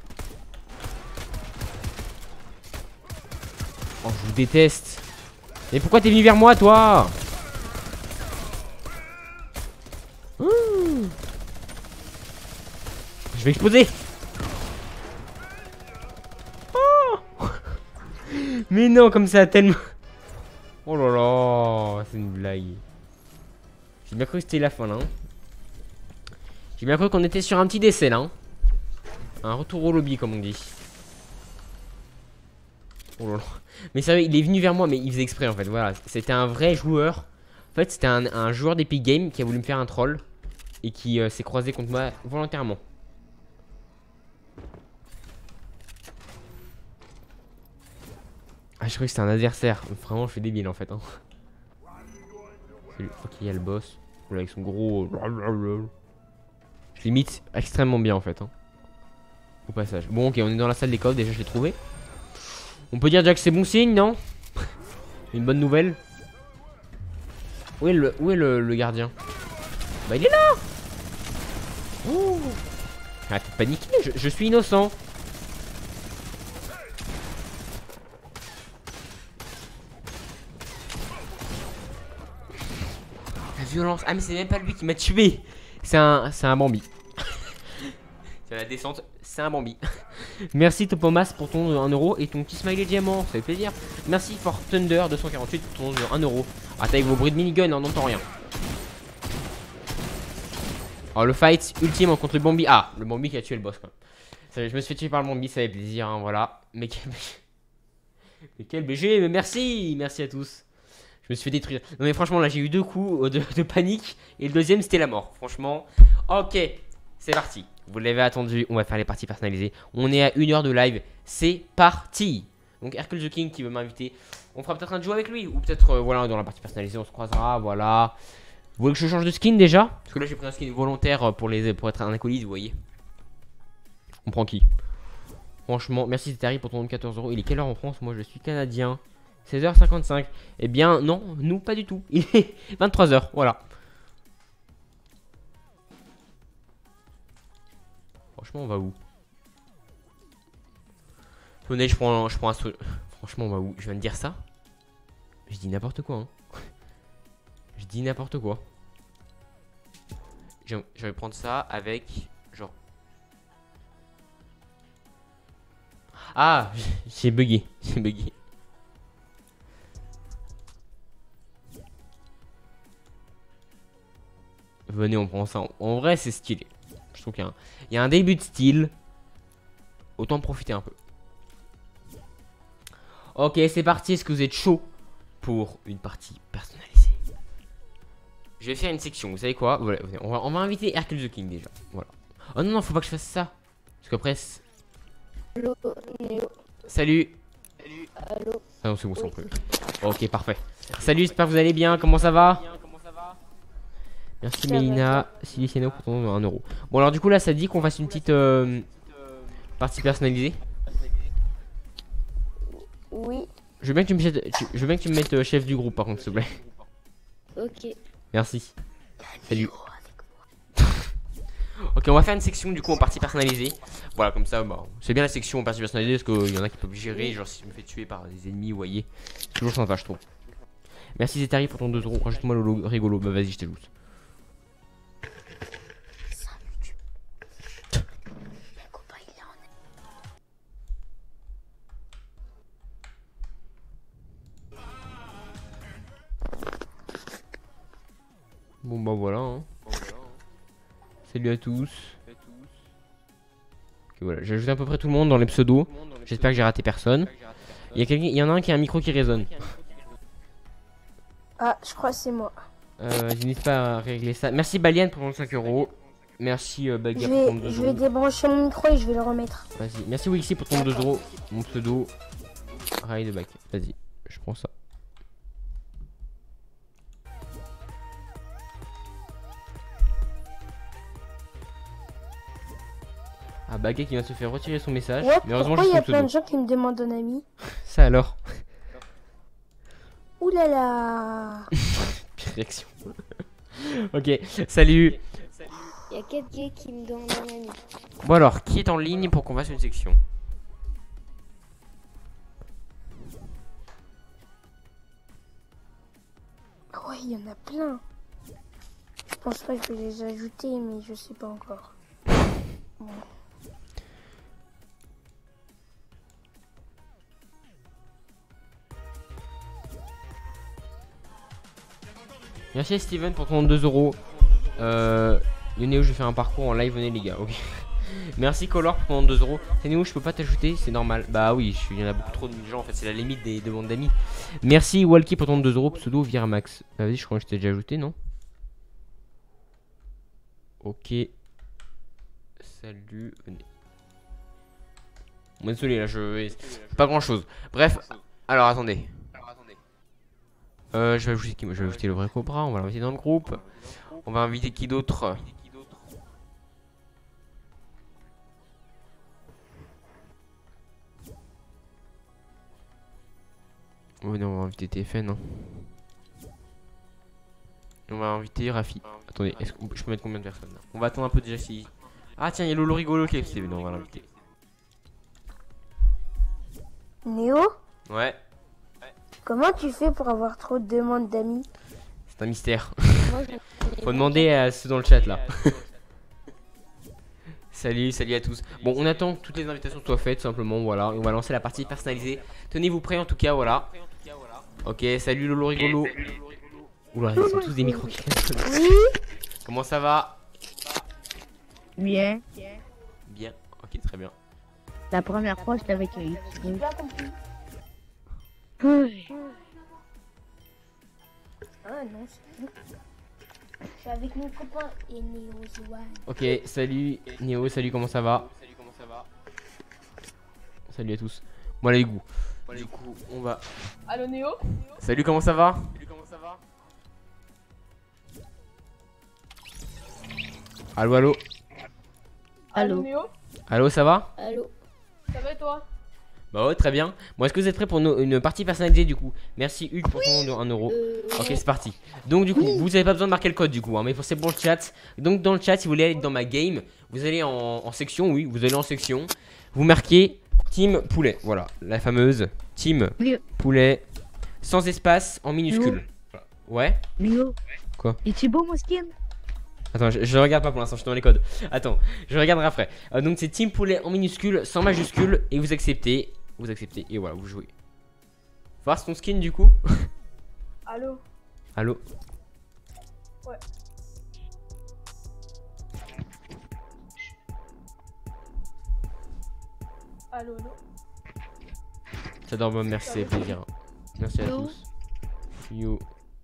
Oh, je vous déteste. Mais pourquoi t'es venu vers moi, toi? Mmh. Je vais exploser. Oh. Mais non, comme ça, tellement... Oh là là, c'est une blague. J'ai bien cru que c'était la fin, là. Hein. J'ai bien cru qu'on était sur un petit décès, là. Hein. Un retour au lobby, comme on dit. Oh là là. Mais sérieux, il est venu vers moi, mais il faisait exprès en fait. Voilà, c'était un vrai joueur. En fait, c'était un, un joueur d'Epic Games qui a voulu me faire un troll et qui euh, s'est croisé contre moi volontairement. Ah, je croyais que c'était un adversaire. Vraiment, je suis débile en fait. Hein. Ok, il y a le boss. Voilà, avec son gros. Je l'imite extrêmement bien en fait. Hein. Au passage. Bon, ok, on est dans la salle des coffres. Déjà, je l'ai trouvé. On peut dire déjà que c'est bon signe, non? Une bonne nouvelle. Où est le, où est le, le gardien? Bah il est là. Oh. Arrête de paniquer, je, je suis innocent. La violence. Ah mais c'est même pas lui qui m'a tué. C'est un, c'est un Bambi. C'est la descente, c'est un Bambi. Merci Topomas pour ton un euro et ton petit smiley diamant, ça fait plaisir. Merci for Thunder deux cent quarante-huit pour ton un euro. Ah, avec vos bruits de minigun, on n'entend rien. Alors le fight ultime contre le Bambi. Ah, le Bambi qui a tué le boss quoi. Ça, je me suis fait tuer par le Bambi, ça fait plaisir, hein, voilà. Mais quel B G. Mais quel B G, mais merci, merci à tous. Je me suis fait détruire. Non mais franchement là j'ai eu deux coups de, de panique et le deuxième c'était la mort. Franchement, ok, c'est parti. Vous l'avez attendu, on va faire les parties personnalisées. On est à une heure de live, c'est parti. Donc Hercule the King qui veut m'inviter. On fera peut-être un duo avec lui. Ou peut-être, euh, voilà, dans la partie personnalisée, on se croisera, voilà. Vous voulez que je change de skin déjà? Parce que là j'ai pris un skin volontaire pour, les, pour être un acolyte, vous voyez. On prend qui? Franchement, merci Zetari pour ton quatorze euros. Il est quelle heure en France? Moi je suis canadien. seize heures cinquante-cinq. Eh bien non, nous pas du tout. Il est vingt-trois heures, voilà. Franchement, on va où? Honnête, je prends, je prends un saut. Franchement, on va où? Je viens de dire ça? Je dis n'importe quoi. Hein. Je dis n'importe quoi. Je, je vais prendre ça avec genre. Ah, j'ai bugué. J'ai bugué. Venez, on prend ça. En vrai, c'est stylé. Je trouve qu'il y a un, il y a un début de style. Autant en profiter un peu. Ok, c'est parti. Est-ce que vous êtes chaud pour une partie personnalisée? Je vais faire une section. Vous savez quoi? Voilà, on va, on va inviter Hercule the King déjà. Voilà. Oh non, non, faut pas que je fasse ça. Parce qu'après. Allô, Néo. Salut. Salut. Allô. Ah non, c'est bon, c'est bon. Ok, parfait. Salut, j'espère que vous allez bien. Comment ça va? Merci Mélina, Siliciano pour ton un euro. Bon alors du coup là ça dit qu'on fasse une petite euh, partie personnalisée. Oui. Je veux bien que tu me mettes, tu, je veux bien que tu me mettes euh, chef du groupe par contre s'il te plaît. Ok. Merci. Salut. Ok, on va faire une section du coup en partie personnalisée. Voilà comme ça bah, c'est bien la section en partie personnalisée parce qu'il y en a qui peuvent gérer, genre si je me fais tuer par des ennemis, vous voyez. C'est toujours sympa je trouve. Merci Zetari pour ton deux euros, rajoute-moi le rigolo, bah vas-y je t'ajoute. Bon bah voilà hein. Salut à tous. Ok voilà, j'ai ajouté à peu près tout le monde dans les pseudos. J'espère que j'ai raté personne. Il y a quelqu'un, il y en a un qui a un micro qui résonne. Ah, je crois que c'est moi. Euh, n'hésite pas à régler ça. Merci Balian pour trente-cinq euros. Merci euh, Bagger Je pour vais, trente-deux je euros. vais débrancher mon micro et je vais le remettre. Vas-y. Merci Wixi pour trente-deux euros. Mon pseudo. Rail de bac. Vas-y, je prends ça. Ah, Baguet qui vient de se faire retirer son message. Ouais, mais heureusement, pourquoi j'ai il y a son plein de pseudo. gens qui me demandent un ami? Ça alors. Ouh là là. Pire réaction. Ok, salut. Il y a quatre gays qui me demandent un ami. Bon alors, qui est en ligne pour qu'on fasse une section? Ah ouais, il y en a plein. Je pense pas que je vais les ajouter, mais je sais pas encore. Bon. Merci Steven pour trente-deux euros. Euh, Yonéo, je vais faire un parcours en live, venez les gars. Ok. Merci Color pour trente-deux euros. Yonéo, je peux pas t'ajouter, c'est normal. Bah oui, je suis, il y en a beaucoup trop de gens en fait, c'est la limite des demandes d'amis. Merci Walkie pour trente-deux euros. Pseudo Viramax. Bah vas-y, je crois que je t'ai déjà ajouté, non? Ok. Salut, venez. Bon, désolé là, je. Pas grand chose. Bref, alors attendez. Euh, je vais ajouter qui? Moi, je vais ajouter le vrai Cobra. On va l'inviter dans le groupe. On va inviter qui d'autre? Oui, non, on va inviter T F N. Hein. On va inviter Rafi. Attendez, est-ce que je peux mettre combien de personnes là? On va attendre un peu déjà si. Ah, tiens, il y a Lolo Rigolo qui est venu. Non, on va l'inviter. Néo, Ouais, comment tu fais pour avoir trop de demandes d'amis? c'est un mystère. Moi, je- Faut demander à ceux dans le chat là. Salut, salut à tous. Bon, on attend que toutes les invitations soient faites simplement, voilà. On va lancer la partie personnalisée. Tenez-vous prêts en tout cas, voilà. Ok, salut Lolo Rigolo. Oula, ils sont tous des micros qui cassent. Oui. Comment ça va? Bien. Bien, ok, très bien. La première fois, j'étais avec eux. J'ai pas compris. Oui. Ah non, c'est bon. Je suis avec mon copain et Néo Zoan. Ok, salut Néo, salut, comment ça va? Salut à tous. Bon, allez, les goûts. Du coup, on va. Allo Néo? Salut, comment ça va? Allo, allo. Allô. Néo? Allo, ça va? Allô. Ça va et toi? Bah ouais, très bien. Bon, est-ce que vous êtes prêts pour une, une partie personnalisée du coup? Merci Hugues pour ton un euro. Euh, Ok, c'est parti. Donc du coup, oui. vous n'avez pas besoin de marquer le code du coup, hein, mais c'est pour le chat. Donc dans le chat, si vous voulez aller dans ma game, vous allez en, en section, oui, vous allez en section. Vous marquez Team Poulet, voilà, la fameuse Team Mais, Poulet, sans espace, en minuscule. Ouais. Léo. Quoi? Es-tu beau, mon skin? Attends, je, je regarde pas pour l'instant, je suis dans les codes. Attends, je regarderai après. Euh, donc c'est Team Poulet en minuscule, sans majuscule, et vous acceptez. Vous acceptez, et voilà, vous jouez. Faut voir ton skin du coup. Allô? Allô? Ouais. Allô, allô? J'adore, bon, merci, c'est plaisir. Merci à Yo. tous. Yo.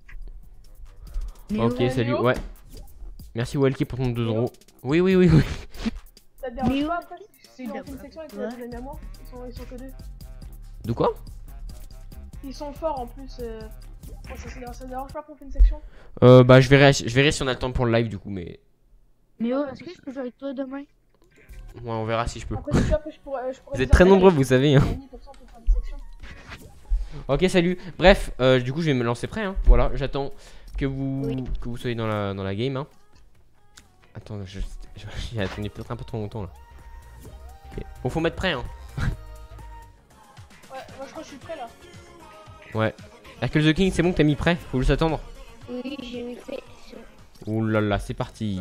Léo. Ok, Euh, salut, Léo ouais. Merci Walkie pour ton deux Léo euros. Oui, oui, oui, oui. Ça te dérange Léo. pas après? C'est Si on d'abord. fait une section avec Ouais. des amis à moi, ils sont, ils sont que deux. De quoi? Ils sont forts en plus. Euh... bon, ça, ça, ça te dérange pas qu'on fait une section? Euh, bah, je verrai, je verrai si on a le temps pour le live du coup, mais. Léo, est-ce que je peux jouer avec toi demain? Ouais, on verra si je peux. Après, si tu veux, après, je pourrais. Je pourrais Vous êtes les très appeler, nombreux, euh, vous savez. Hein. amis, comme ça, on peut faire des sections. Ok, salut. Bref, euh, du coup, je vais me lancer prêt. Hein. Voilà, j'attends que vous Oui. que vous soyez dans la dans la game. Hein. Attends, je, je- j'ai attendu peut-être un peu trop longtemps là. Ok. Bon, faut mettre prêt. Hein. Ouais, moi je crois que je suis prêt là. Ouais. Hercule the King, c'est bon que t'as mis prêt. Faut juste attendre. Oui, j'ai mis fait. Oh là là, c'est parti.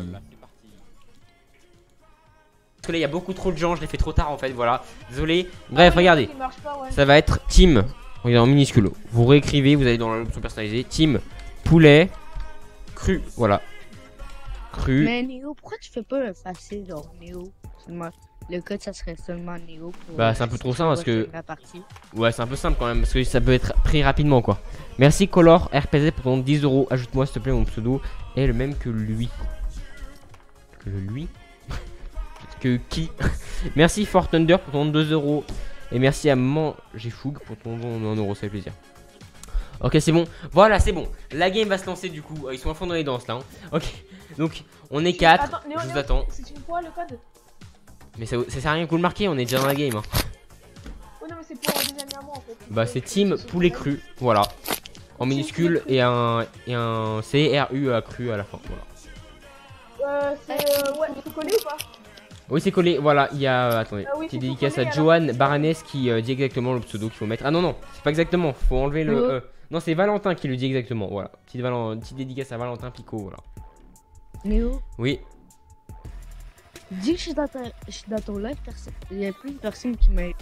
Parce que là, il y a beaucoup trop de gens. Je l'ai fait trop tard en fait. Voilà. Désolé. Bref, Ah, oui, regardez. il marche pas, ouais. Ça va être team. Regardez en minuscule. Vous réécrivez, vous allez dans l'option personnalisée. Team poulet cru. Voilà. Cru. Mais Néo, pourquoi tu fais pas le facile, genre Néo? Seulement, le code, ça serait seulement Néo. Pour Bah, c'est un peu trop simple parce que- La partie. Ouais, c'est un peu simple quand même parce que ça peut être pris rapidement quoi. Merci Color R P Z pour ton dix euros. Ajoute-moi s'il te plaît, mon pseudo est le même que lui. Que le lui Que qui Merci For Thunder pour ton deux euros. Et merci à Manger Fougue pour ton un euro, ça fait plaisir. Ok, c'est bon. Voilà, c'est bon. La game va se lancer du coup. Ils sont à fond dans les danses là. Hein. Ok, donc on est quatre. Attends, Néo, Je vous Néo, attends. C'est une fois le code? Mais ça, ça sert à rien que vous le marquez, on est déjà dans la game. Hein. Oh non, mais c'est pour des amis à moi en fait. Bah, c'est Team Poulet Cru. Voilà. En minuscule et un, et un C R U à cru à la fin. Voilà. Euh, c'est. Euh, ouais, c'est collé ou pas? Oui, c'est collé. Voilà, il y a. euh, attendez. Ah oui, Petite c'est tout dédicace collé, à alors. Johan Baranès qui euh, dit exactement le pseudo qu'il faut mettre. Ah non, non, c'est pas exactement. Faut enlever le. Oh. euh, Non, c'est Valentin qui le dit exactement. Voilà. Petite, Valen- petite dédicace à Valentin Picot. Voilà. Néo, Oui. dis que je suis dans, ta... je suis dans ton live, personne... il y a plus de personnes qui m'a.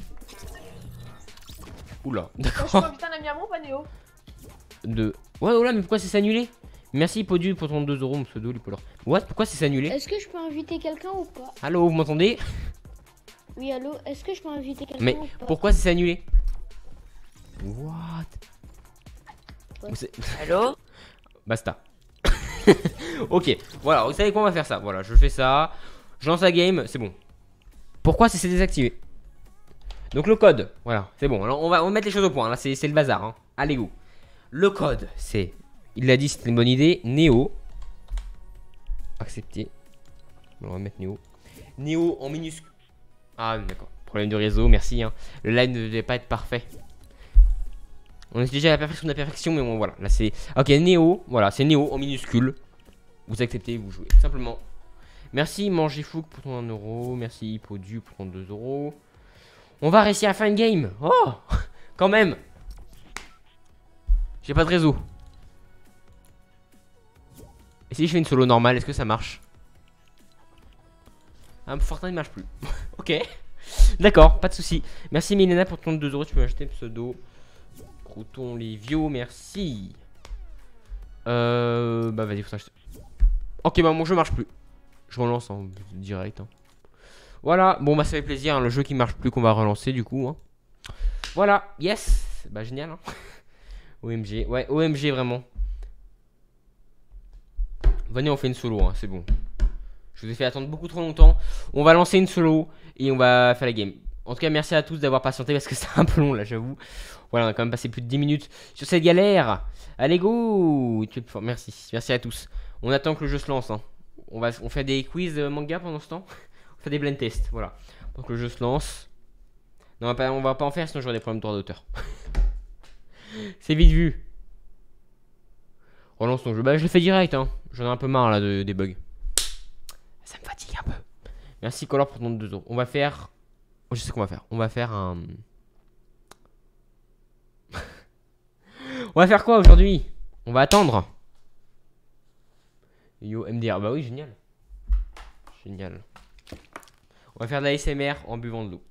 Oula. Moi, je peux D'accord. inviter un ami à moi ou pas, Néo? De. Ouais, oh là, mais pourquoi c'est annulé? Merci Podu pour ton deux euros, mon pseudo, Lipolor. What? Pourquoi c'est annulé? Est-ce que je peux inviter quelqu'un ou pas? Allô, vous m'entendez? Oui, allô, est-ce que je peux inviter quelqu'un Mais ou pas? pourquoi c'est annulé? What? Ouais. Vous savez- Allô? Basta. Ok, voilà, vous savez quoi, on va faire ça. Voilà, je fais ça. Je lance la game, c'est bon. Pourquoi c'est désactivé? Donc le code, voilà, c'est bon. Alors on va, on va mettre les choses au point. Là, c'est c'est le bazar. Hein. Allez, go. Le code, c'est. Il l'a dit, c'était une bonne idée. Néo. Accepté. On va mettre Néo. Néo en minuscule. Ah, d'accord. Problème de réseau, merci. Hein. Le live ne devait pas être parfait. On est déjà à la perfection de la perfection, mais bon, voilà. Là, c'est. Ok, Néo. Voilà, c'est Néo en minuscule. Vous acceptez, vous jouez. Simplement. Merci, Manger Fouque pour ton un euro. Merci, Podu pour ton deux euros. On va réussir à faire une game. Oh, quand même. J'ai pas de réseau. Et si je fais une solo normale, est-ce que ça marche? Ah, Fortnite ne marche plus. Ok. D'accord, pas de souci. Merci Milena pour ton deux euros. Tu peux acheter pseudo. Crouton Livio, merci. Euh. Bah vas-y, faut s'acheter. Ok, bah mon jeu marche plus. Je relance en direct. Hein. Voilà, bon bah ça fait plaisir. Hein, le jeu qui marche plus qu'on va relancer du coup. Hein. Voilà, yes. Bah génial. Hein. O M G, ouais, O M G vraiment. Venez, on fait une solo, hein, c'est bon. Je vous ai fait attendre beaucoup trop longtemps. On va lancer une solo et on va faire la game. En tout cas, merci à tous d'avoir patienté parce que c'est un peu long là, j'avoue. Voilà, on a quand même passé plus de dix minutes sur cette galère. Allez, go. Merci, merci à tous. On attend que le jeu se lance. Hein. On, va, on fait des quiz euh, manga pendant ce temps. On fait des blind tests, voilà. Donc le jeu se lance. Non, on va pas, on va pas en faire, sinon j'aurai des problèmes de droit d'auteur. C'est vite vu. Relance ton jeu. Bah, je le fais direct, hein. J'en ai un peu marre là de, des bugs. Ça me fatigue un peu. Merci Color pour ton deux euros. On va faire. Oh, je sais qu'on va faire. On va faire un. On va faire quoi aujourd'hui? On va attendre. Yo, M D R. Bah oui, génial. Génial. On va faire de la A S M R en buvant de l'eau.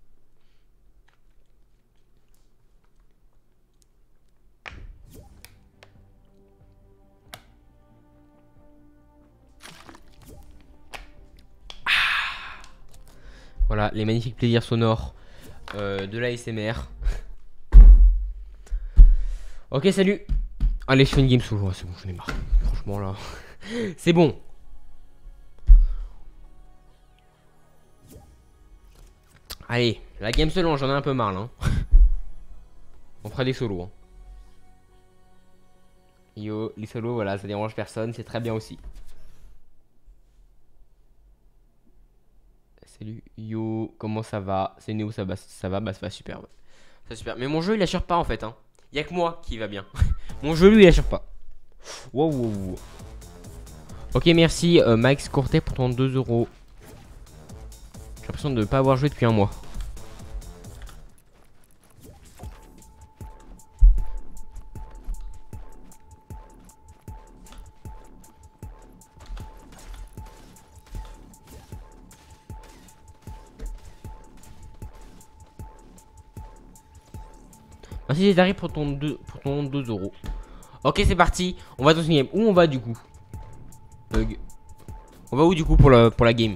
Voilà, les magnifiques plaisirs sonores euh, de l'A S M R. Ok, salut. Allez, je fais une game solo. Ouais, c'est bon, j'en ai marre. Franchement, là. C'est bon. Allez, la game solo, j'en ai un peu marre, là. On fera des solos. Hein. Yo, les solos, voilà, ça dérange personne. C'est très bien aussi. Salut, yo, comment ça va? C'est Néo, ça va, ça va, bah ça va super, ouais. Ça va super. Mais mon jeu il assure pas en fait, hein. Y'a que moi qui va bien. Mon jeu lui il assure pas. Wow, wow, wow. Ok, merci euh, Max Courtet pour ton deux euros. J'ai l'impression de ne pas avoir joué depuis un mois. Merci Zétari pour ton deux pour ton deux euros. Ok, c'est parti. On va dans une game. Où on va du coup? Bug. On va où du coup pour la, pour la game?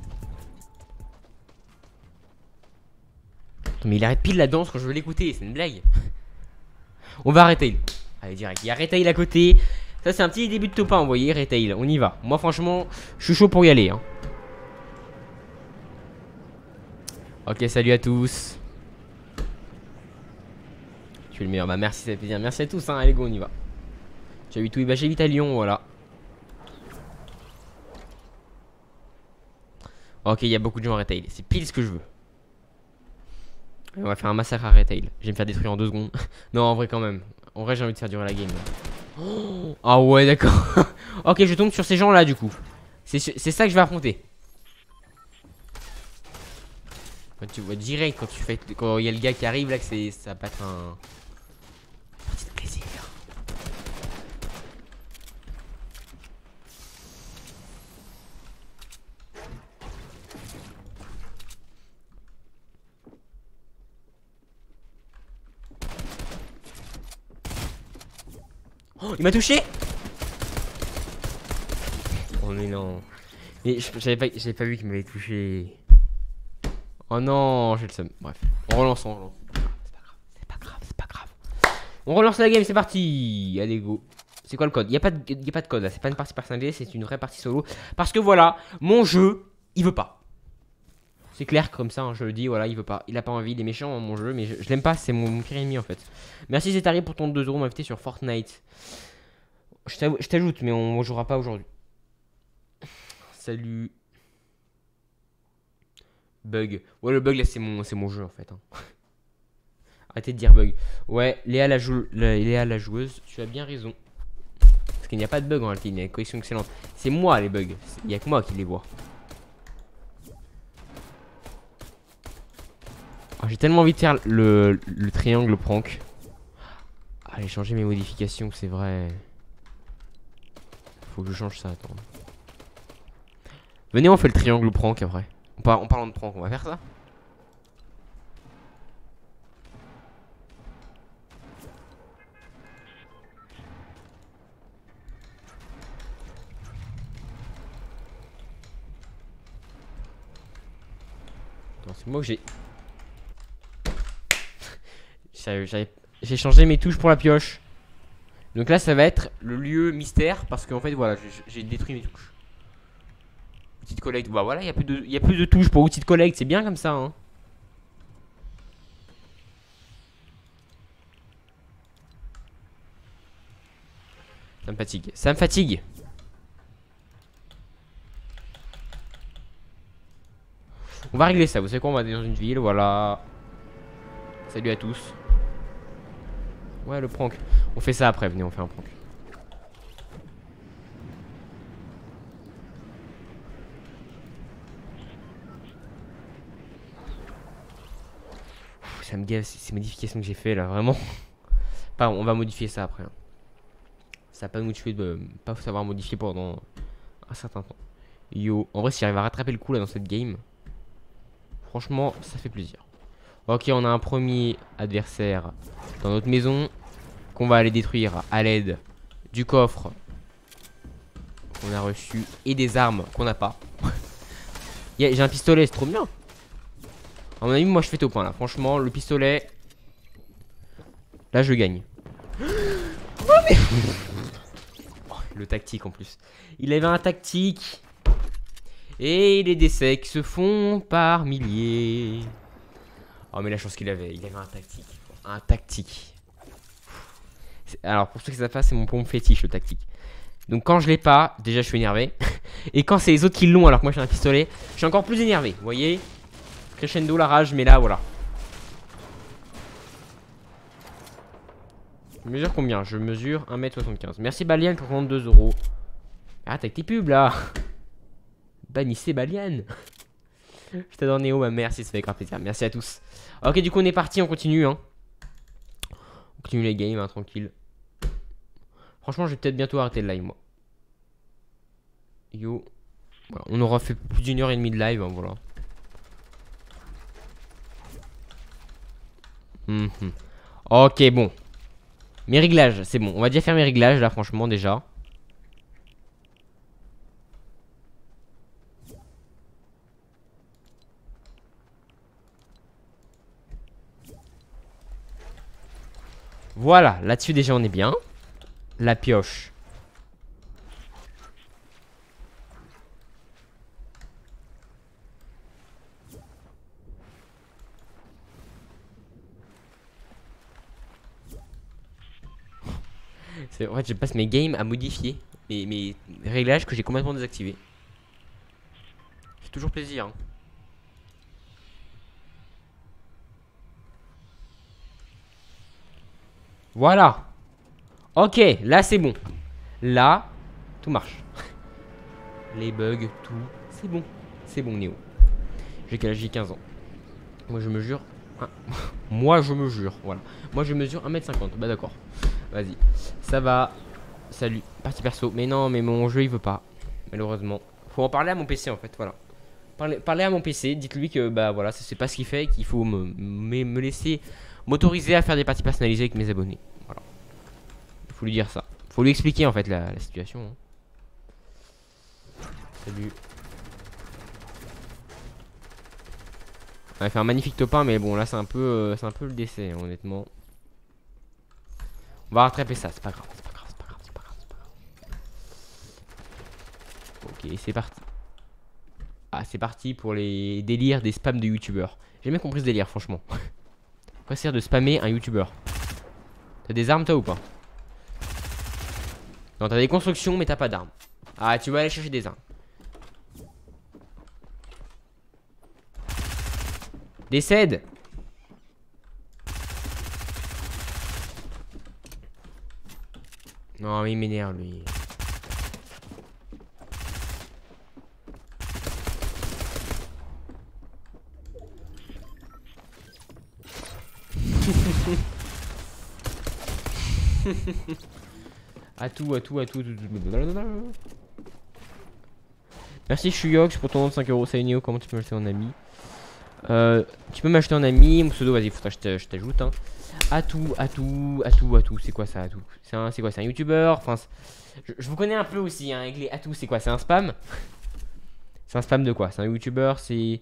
Attends, mais il arrête pile la danse quand je veux l'écouter. C'est une blague. On va Retail. Allez, direct. Il y a Retail à côté. Ça, c'est un petit début de top un. Vous voyez, Retail. On y va. Moi, franchement, je suis chaud pour y aller. Hein. Ok, salut à tous. Tu es le meilleur. Bah, merci, ça fait plaisir. Merci à tous. Hein. Allez, go, on y va. J'ai eu tout. Bah, j'ai vite à Lyon. Voilà. Ok, il y a beaucoup de gens à Retail. C'est pile ce que je veux. On va faire un massacre à Retail. Je vais me faire détruire en deux secondes. Non, en vrai, quand même. En vrai, j'ai envie de faire durer la game. Oh, ah ouais, d'accord. Ok, je tombe sur ces gens-là, du coup. C'est ça que je vais affronter. Quand tu vois direct, quand tu fais, quand il y a le gars qui arrive là, que c'est, ça va pas être un petit plaisir. Oh, il m'a touché. Oh mais non. Mais j'avais pas, j'avais pas vu qu'il m'avait touché. Oh non, j'ai le seum. Bref, on relance, on relance. C'est pas grave, c'est pas grave, c'est pas grave. On relance la game, c'est parti. Allez, go. C'est quoi le code? Il n'y a, pas de, y a pas de code là, c'est pas une partie personnalisée, c'est une vraie partie solo. Parce que voilà, mon jeu, il veut pas. C'est clair comme ça, hein, je le dis, voilà, il veut pas. Il a pas envie, il est méchant, hein, mon jeu, mais je, je l'aime pas, c'est mon, mon pire ennemi en fait. Merci Zétari pour ton deux euros m'inviter sur Fortnite. Je t'ajoute, mais on jouera pas aujourd'hui. Salut. Bug. Ouais, le bug là, c'est mon, c'est mon jeu en fait. Hein. Arrêtez de dire bug. Ouais, Léa la, jou la, Léa la joueuse, tu as bien raison. Parce qu'il n'y a pas de bug en réalité, il y a une connexion excellente. C'est moi les bugs, il n'y a que moi qui les vois. Oh, j'ai tellement envie de faire le, le triangle prank. Allez, changer mes modifications, c'est vrai. Faut que je change ça, attends. Venez, on fait le triangle prank après. En par parlant de prank, on va faire ça. C'est moi que j'ai... J'ai changé mes touches pour la pioche. Donc là ça va être le lieu mystère. Parce qu'en fait voilà, j'ai détruit mes touches. Outil de collecte, bah voilà, il n'y a, plus de, y a plus de touches pour outil de collecte. C'est bien comme ça hein. Ça me fatigue, ça me fatigue. On va régler ça, vous savez quoi, on va aller dans une ville, voilà. Salut à tous. Ouais, le prank. On fait ça après, venez, on fait un prank. Ça me gave ces modifications que j'ai fait là, vraiment. Pardon, on va modifier ça après. Hein. Ça va pas nous tuer de pas savoir modifier pendant un certain temps. Yo, en vrai, si j'arrive à rattraper le coup là dans cette game, franchement, ça fait plaisir. Ok, on a un premier adversaire dans notre maison qu'on va aller détruire à l'aide du coffre qu'on a reçu et des armes qu'on n'a pas. J'ai un pistolet, c'est trop bien. À mon avis, moi je fais top un là. Franchement, le pistolet, là je gagne. Oh, mais... oh, le tactique en plus. Il avait un tactique. Et les décès qui se font par milliers. Oh mais la chance qu'il avait, il avait un tactique. Un tactique. Alors pour ceux qui savent pas, c'est mon pompe fétiche le tactique. Donc quand je l'ai pas, déjà je suis énervé. Et quand c'est les autres qui l'ont alors que moi j'ai un pistolet, je suis encore plus énervé. Vous voyez? Crescendo la rage, mais là voilà. Je mesure combien? Je mesure un mètre soixante-quinze. Merci Balian pour trente-deux euros. Ah t'as que tes pubs là. Bannissez Balian. Je t'adore Néo, ma mère, si ça fait grave plaisir. Merci à tous. Ok, du coup, on est parti, on continue. Hein. On continue les games, hein, tranquille. Franchement, je vais peut-être bientôt arrêter le live, moi. Yo. Voilà, on aura fait plus d'une heure et demie de live, hein, voilà. Mm-hmm. Ok, bon. Mes réglages, c'est bon. On va déjà faire mes réglages, là, franchement, déjà. Voilà, là-dessus déjà on est bien. La pioche. C'est vrai, je passe mes games à modifier mes, mes réglages que j'ai complètement désactivés. C'est toujours plaisir. Hein. Voilà. Ok, là c'est bon. Là, tout marche. Les bugs, tout. C'est bon. C'est bon, Néo. J'ai quel âge? J'ai quinze ans. Moi je mesure. Ah. Moi je mesure. Voilà. Moi je mesure un mètre cinquante. Bah d'accord. Vas-y. Ça va. Salut. Partie perso. Mais non, mais mon jeu il veut pas. Malheureusement. Faut en parler à mon P C en fait. Voilà. Parlez, parlez à mon P C. Dites-lui que bah voilà, ça c'est pas ce qu'il fait. Qu'il faut me, me, me laisser. M'autoriser à faire des parties personnalisées avec mes abonnés. Voilà. Il faut lui dire ça. Faut lui expliquer en fait la, la situation. Hein. Salut. On va faire un magnifique top un, mais bon là c'est un peu euh, c'est un peu le décès hein, honnêtement. On va rattraper ça, c'est pas grave, c'est pas grave, c'est pas grave, c'est pas grave, c'est pas grave. Ok, c'est parti. Ah, c'est parti pour les délires des spams de youtubeurs. J'ai jamais compris ce délire franchement. Quoi sert de spammer un youtubeur? T'as des armes toi ou pas? Non, t'as des constructions mais t'as pas d'armes. Ah, tu vas aller chercher des armes. Décède. Non mais il m'énerve lui. À tout, à tout, à tout, à tout. Merci Shuyox pour ton nom de cinq euros. Salut Néo, comment tu peux m'acheter en ami? euh, Tu peux m'acheter en ami. Mon pseudo, vas-y, faut que je t'ajoute. Hein. À tout, à tout, à tout, à tout. C'est quoi ça, à tout? C'est un, c'est quoi? C'est un youtubeur. Enfin, je, je vous connais un peu aussi. Hein, avec les à tout, c'est quoi? C'est un spam? C'est un spam de quoi? C'est un youtubeur? C'est.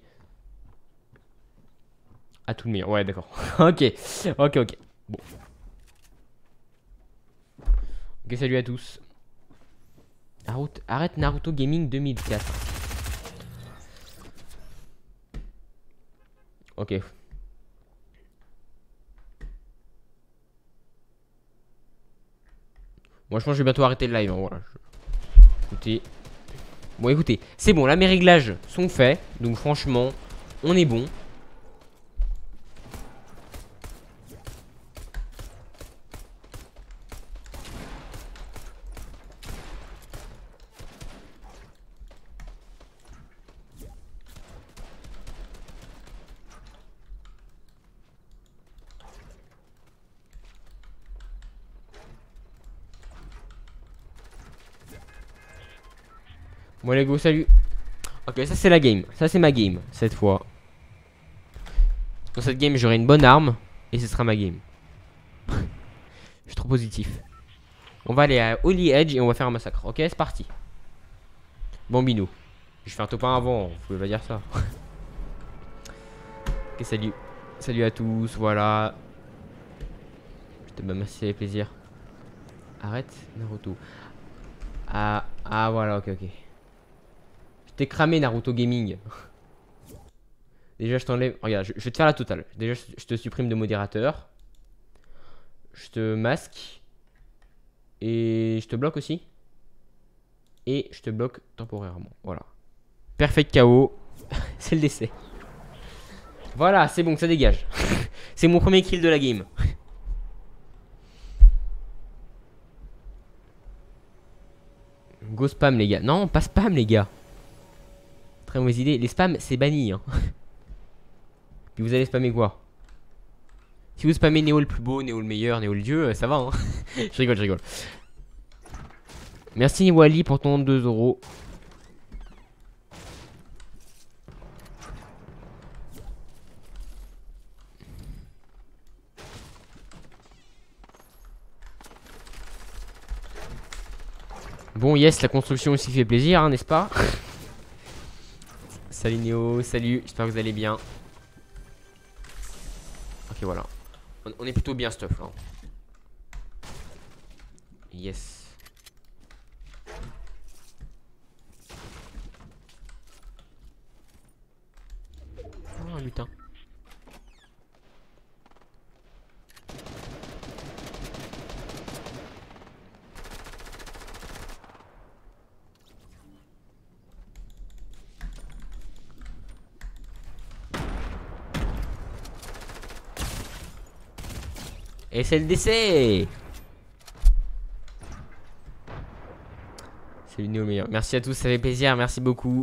À tout le meilleur. Ouais, d'accord. Ok, ok, ok. Bon. Ok, salut à tous. Arrête Naruto Gaming deux mille quatre. Ok. Moi je pense que je vais bientôt arrêter le live. Hein, voilà. Écoutez. Bon écoutez, c'est bon, là mes réglages sont faits. Donc franchement, on est bon. Bon, les go, salut. Ok, ça c'est la game. Ça c'est ma game, cette fois. Dans cette game, j'aurai une bonne arme. Et ce sera ma game. Je suis trop positif. On va aller à Holy Edge et on va faire un massacre. Ok, c'est parti. Bambino. Je fais un top un avant, vous pouvez pas dire ça. Ok, salut. Salut à tous, voilà. Je te remercie avec plaisir. Arrête, Naruto. Ah, ah voilà, ok, ok. Je t'ai cramé, Naruto Gaming. Déjà, je t'enlève. Regarde, je, je vais te faire la totale. Déjà, je, je te supprime de modérateur. Je te masque. Et je te bloque aussi. Et je te bloque temporairement. Voilà. Perfect K O. C'est le décès. Voilà, c'est bon, ça dégage. C'est mon premier kill de la game. Go spam, les gars. Non, pas spam, les gars. Très mauvaise idée. Les spams, c'est banni. Hein. Puis vous allez spammer quoi? Si vous spammez Néo le plus beau, Néo le meilleur, Néo le dieu, ça va. Hein. Je rigole, je rigole. Merci Wally pour ton deux euros. Bon, yes, la construction aussi fait plaisir, hein, n'est-ce pas? Salut Néo, salut, j'espère que vous allez bien. Ok, voilà. On, on est plutôt bien stuff là. Yes. Oh, un lutin. Et c'est le décès. C'est le meilleur. Merci à tous, ça fait plaisir, merci beaucoup.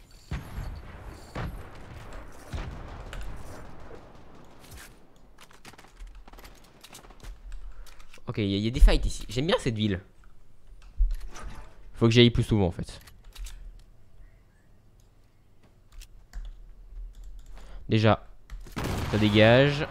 Ok, il y, y a des fights ici. J'aime bien cette ville. Faut que j'aille plus souvent en fait. Déjà, ça dégage.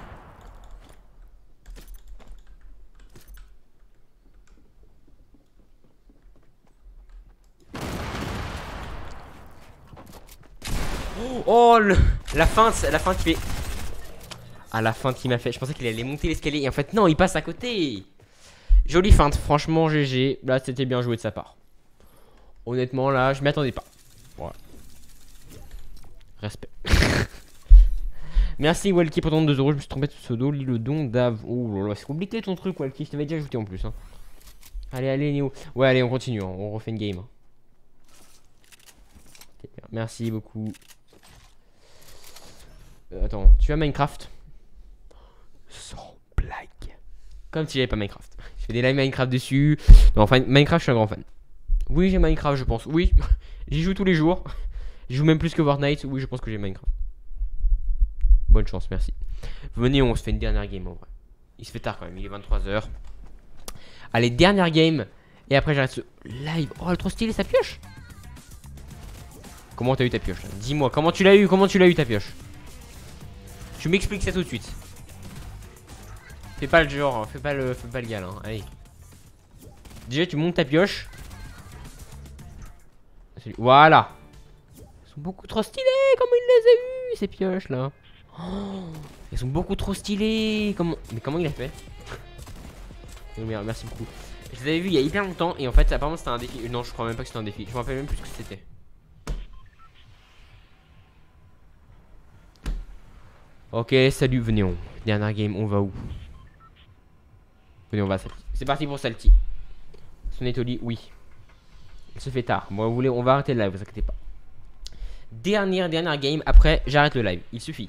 Oh, le, la feinte, la feinte qui fait. Ah, la feinte qu'il m'a fait. Je pensais qu'il allait monter l'escalier. Et en fait, non, il passe à côté. Jolie feinte, franchement, G G. Là, c'était bien joué de sa part. Honnêtement, là, je m'y attendais pas. Voilà. Respect. Merci, Walkie, pour ton deux euros. Je me suis trompé de pseudo. Lis le don d'Av. Oh là là, c'est compliqué ton truc, Walkie. Je t'avais déjà ajouté en plus. Hein. Allez, allez, Néo. Ouais, allez, on continue. Hein. On refait une game. Hein. Merci beaucoup. Euh, attends, tu as Minecraft? Sans blague. Comme si j'avais pas Minecraft. Je fais des lives Minecraft dessus. Non, enfin, Minecraft, je suis un grand fan. Oui, j'ai Minecraft, je pense. Oui, j'y joue tous les jours. J'y joue même plus que Fortnite. Oui, je pense que j'ai Minecraft. Bonne chance, merci. Venez, on se fait une dernière game en vrai. Il se fait tard quand même, il est vingt-trois heures. Allez, dernière game. Et après, j'arrête ce live. Oh, elle est trop stylée, sa pioche. Comment t'as eu ta pioche? Dis-moi, comment tu l'as eu? Comment tu l'as eu ta pioche? Tu m'expliques ça tout de suite. Fais pas le genre, hein. fais pas le, fais pas le gars, hein. Allez. Déjà, tu montes ta pioche. Voilà. Ils sont beaucoup trop stylés. Comment il les a eu ces pioches là? Oh, ils sont beaucoup trop stylés. Comment? Mais comment il a fait? Merci beaucoup. Je les avais vus il y a hyper longtemps et en fait, apparemment, c'était un défi. Non, je crois même pas que c'était un défi. Je me rappelle même plus ce que c'était. Ok, salut, venez on. Dernière game, on va où? Venez, on va à Salty. C'est parti pour Salty. Son est au lit, oui. Il se fait tard. Bon, vous voulez, on va arrêter le live, vous inquiétez pas. Dernière, dernière game. Après, j'arrête le live. Il suffit.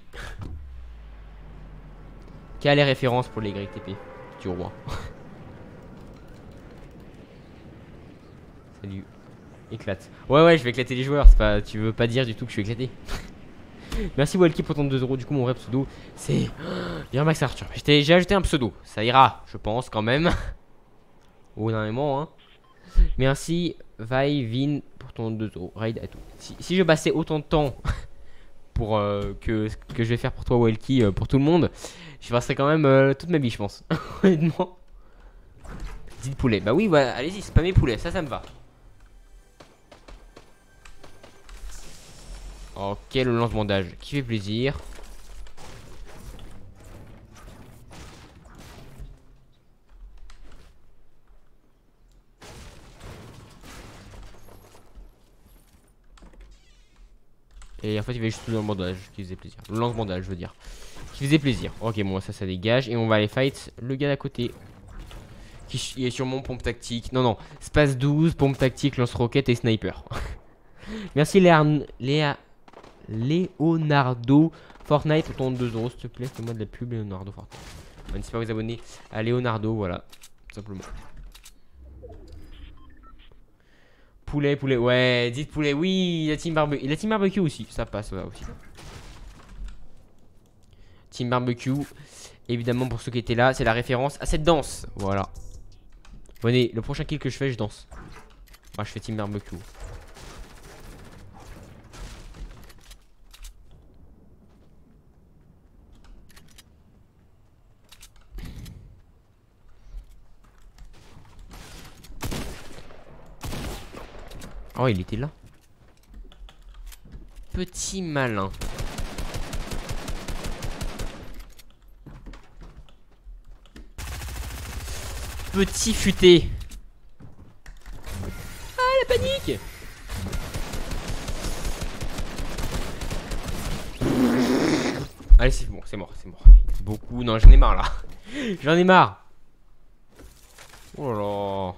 Quelles sont les références pour les Y T P du roi? Salut. Éclate. Ouais, ouais, je vais éclater les joueurs. Pas... Tu veux pas dire du tout que je suis éclaté? Merci Walkie pour ton deux euros. Du coup, mon vrai pseudo, c'est Max Arthur. J'ai ajouté un pseudo. Ça ira, je pense, quand même. Au dernier moment, hein. Merci, Vai, Vin, pour ton deux euros. Raid à tout. Si, si je passais autant de temps pour euh, que, que je vais faire pour toi, Welky, euh, pour tout le monde, je passerai quand même euh, toute ma vie, je pense. Honnêtement. Dites poulet. Bah oui, voilà, allez-y, c'est pas mes poulets, ça, ça me va. Ok, le lance-bandage qui fait plaisir. Et en fait il y avait juste le bandage qui faisait plaisir. Le lance-bandage je veux dire. Qui faisait plaisir. Ok bon ça ça dégage. Et on va aller fight le gars d'à côté. Qui est sûrement pompe tactique. Non non. Space douze, pompe tactique, lance-roquette et sniper. Merci Léa... Léa... Leonardo Fortnite pour ton deux euros s'il te plaît. Fais-moi de la pub Leonardo Fortnite. N'hésitez pas à vous abonner à Leonardo. Voilà. Tout simplement. Poulet, poulet, ouais, dites poulet, oui, la team barbecue, la team barbecue aussi, ça passe, ouais, aussi. Team barbecue, évidemment pour ceux qui étaient là, c'est la référence à cette danse, voilà. Venez, le prochain kill que je fais, je danse. Moi, je fais team barbecue. Oh, il était là. Petit malin. Petit futé. Ah, la panique. Allez, c'est bon, c'est mort, c'est mort. Beaucoup, non, j'en ai marre là. J'en ai marre. Oh là là.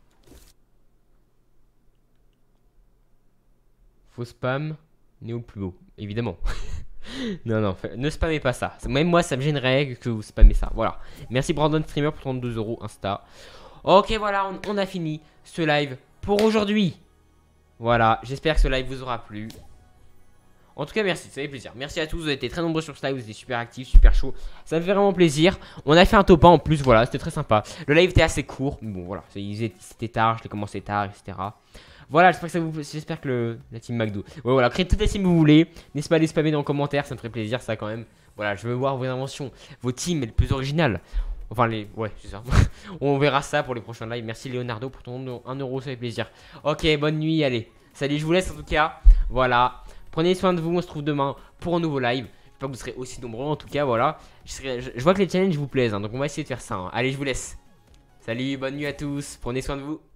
Faux spam, néo plus haut, évidemment. Non, non, ne spammez pas ça. Même moi, ça me gênerait que vous spammez ça. Voilà. Merci Brandon Streamer pour trente-deux euros Insta. Ok, voilà, on, on a fini ce live pour aujourd'hui. Voilà, j'espère que ce live vous aura plu. En tout cas, merci, ça fait plaisir. Merci à tous, vous avez été très nombreux sur ce live, vous étiez super actifs, super chaud. Ça me fait vraiment plaisir. On a fait un top un en plus, voilà, c'était très sympa. Le live était assez court, mais bon, voilà, c'était tard, je l'ai commencé tard, et cetera. Voilà, j'espère que ça vous plaît. J'espère que le, la team McDo. Ouais, voilà, créez toutes les teams que vous voulez. N'hésitez pas à les spammer dans les commentaires, ça me ferait plaisir, ça quand même. Voilà, je veux voir vos inventions, vos teams les plus originales. Enfin, les. Ouais, c'est ça. On verra ça pour les prochains lives. Merci Leonardo pour ton un euro, ça fait plaisir. Ok, bonne nuit, allez. Salut, je vous laisse en tout cas. Voilà. Prenez soin de vous, on se trouve demain pour un nouveau live. J'espère que vous serez aussi nombreux en tout cas, voilà. Je, serai, je, je vois que les challenges vous plaisent, hein, donc on va essayer de faire ça. Hein. Allez, je vous laisse. Salut, bonne nuit à tous. Prenez soin de vous.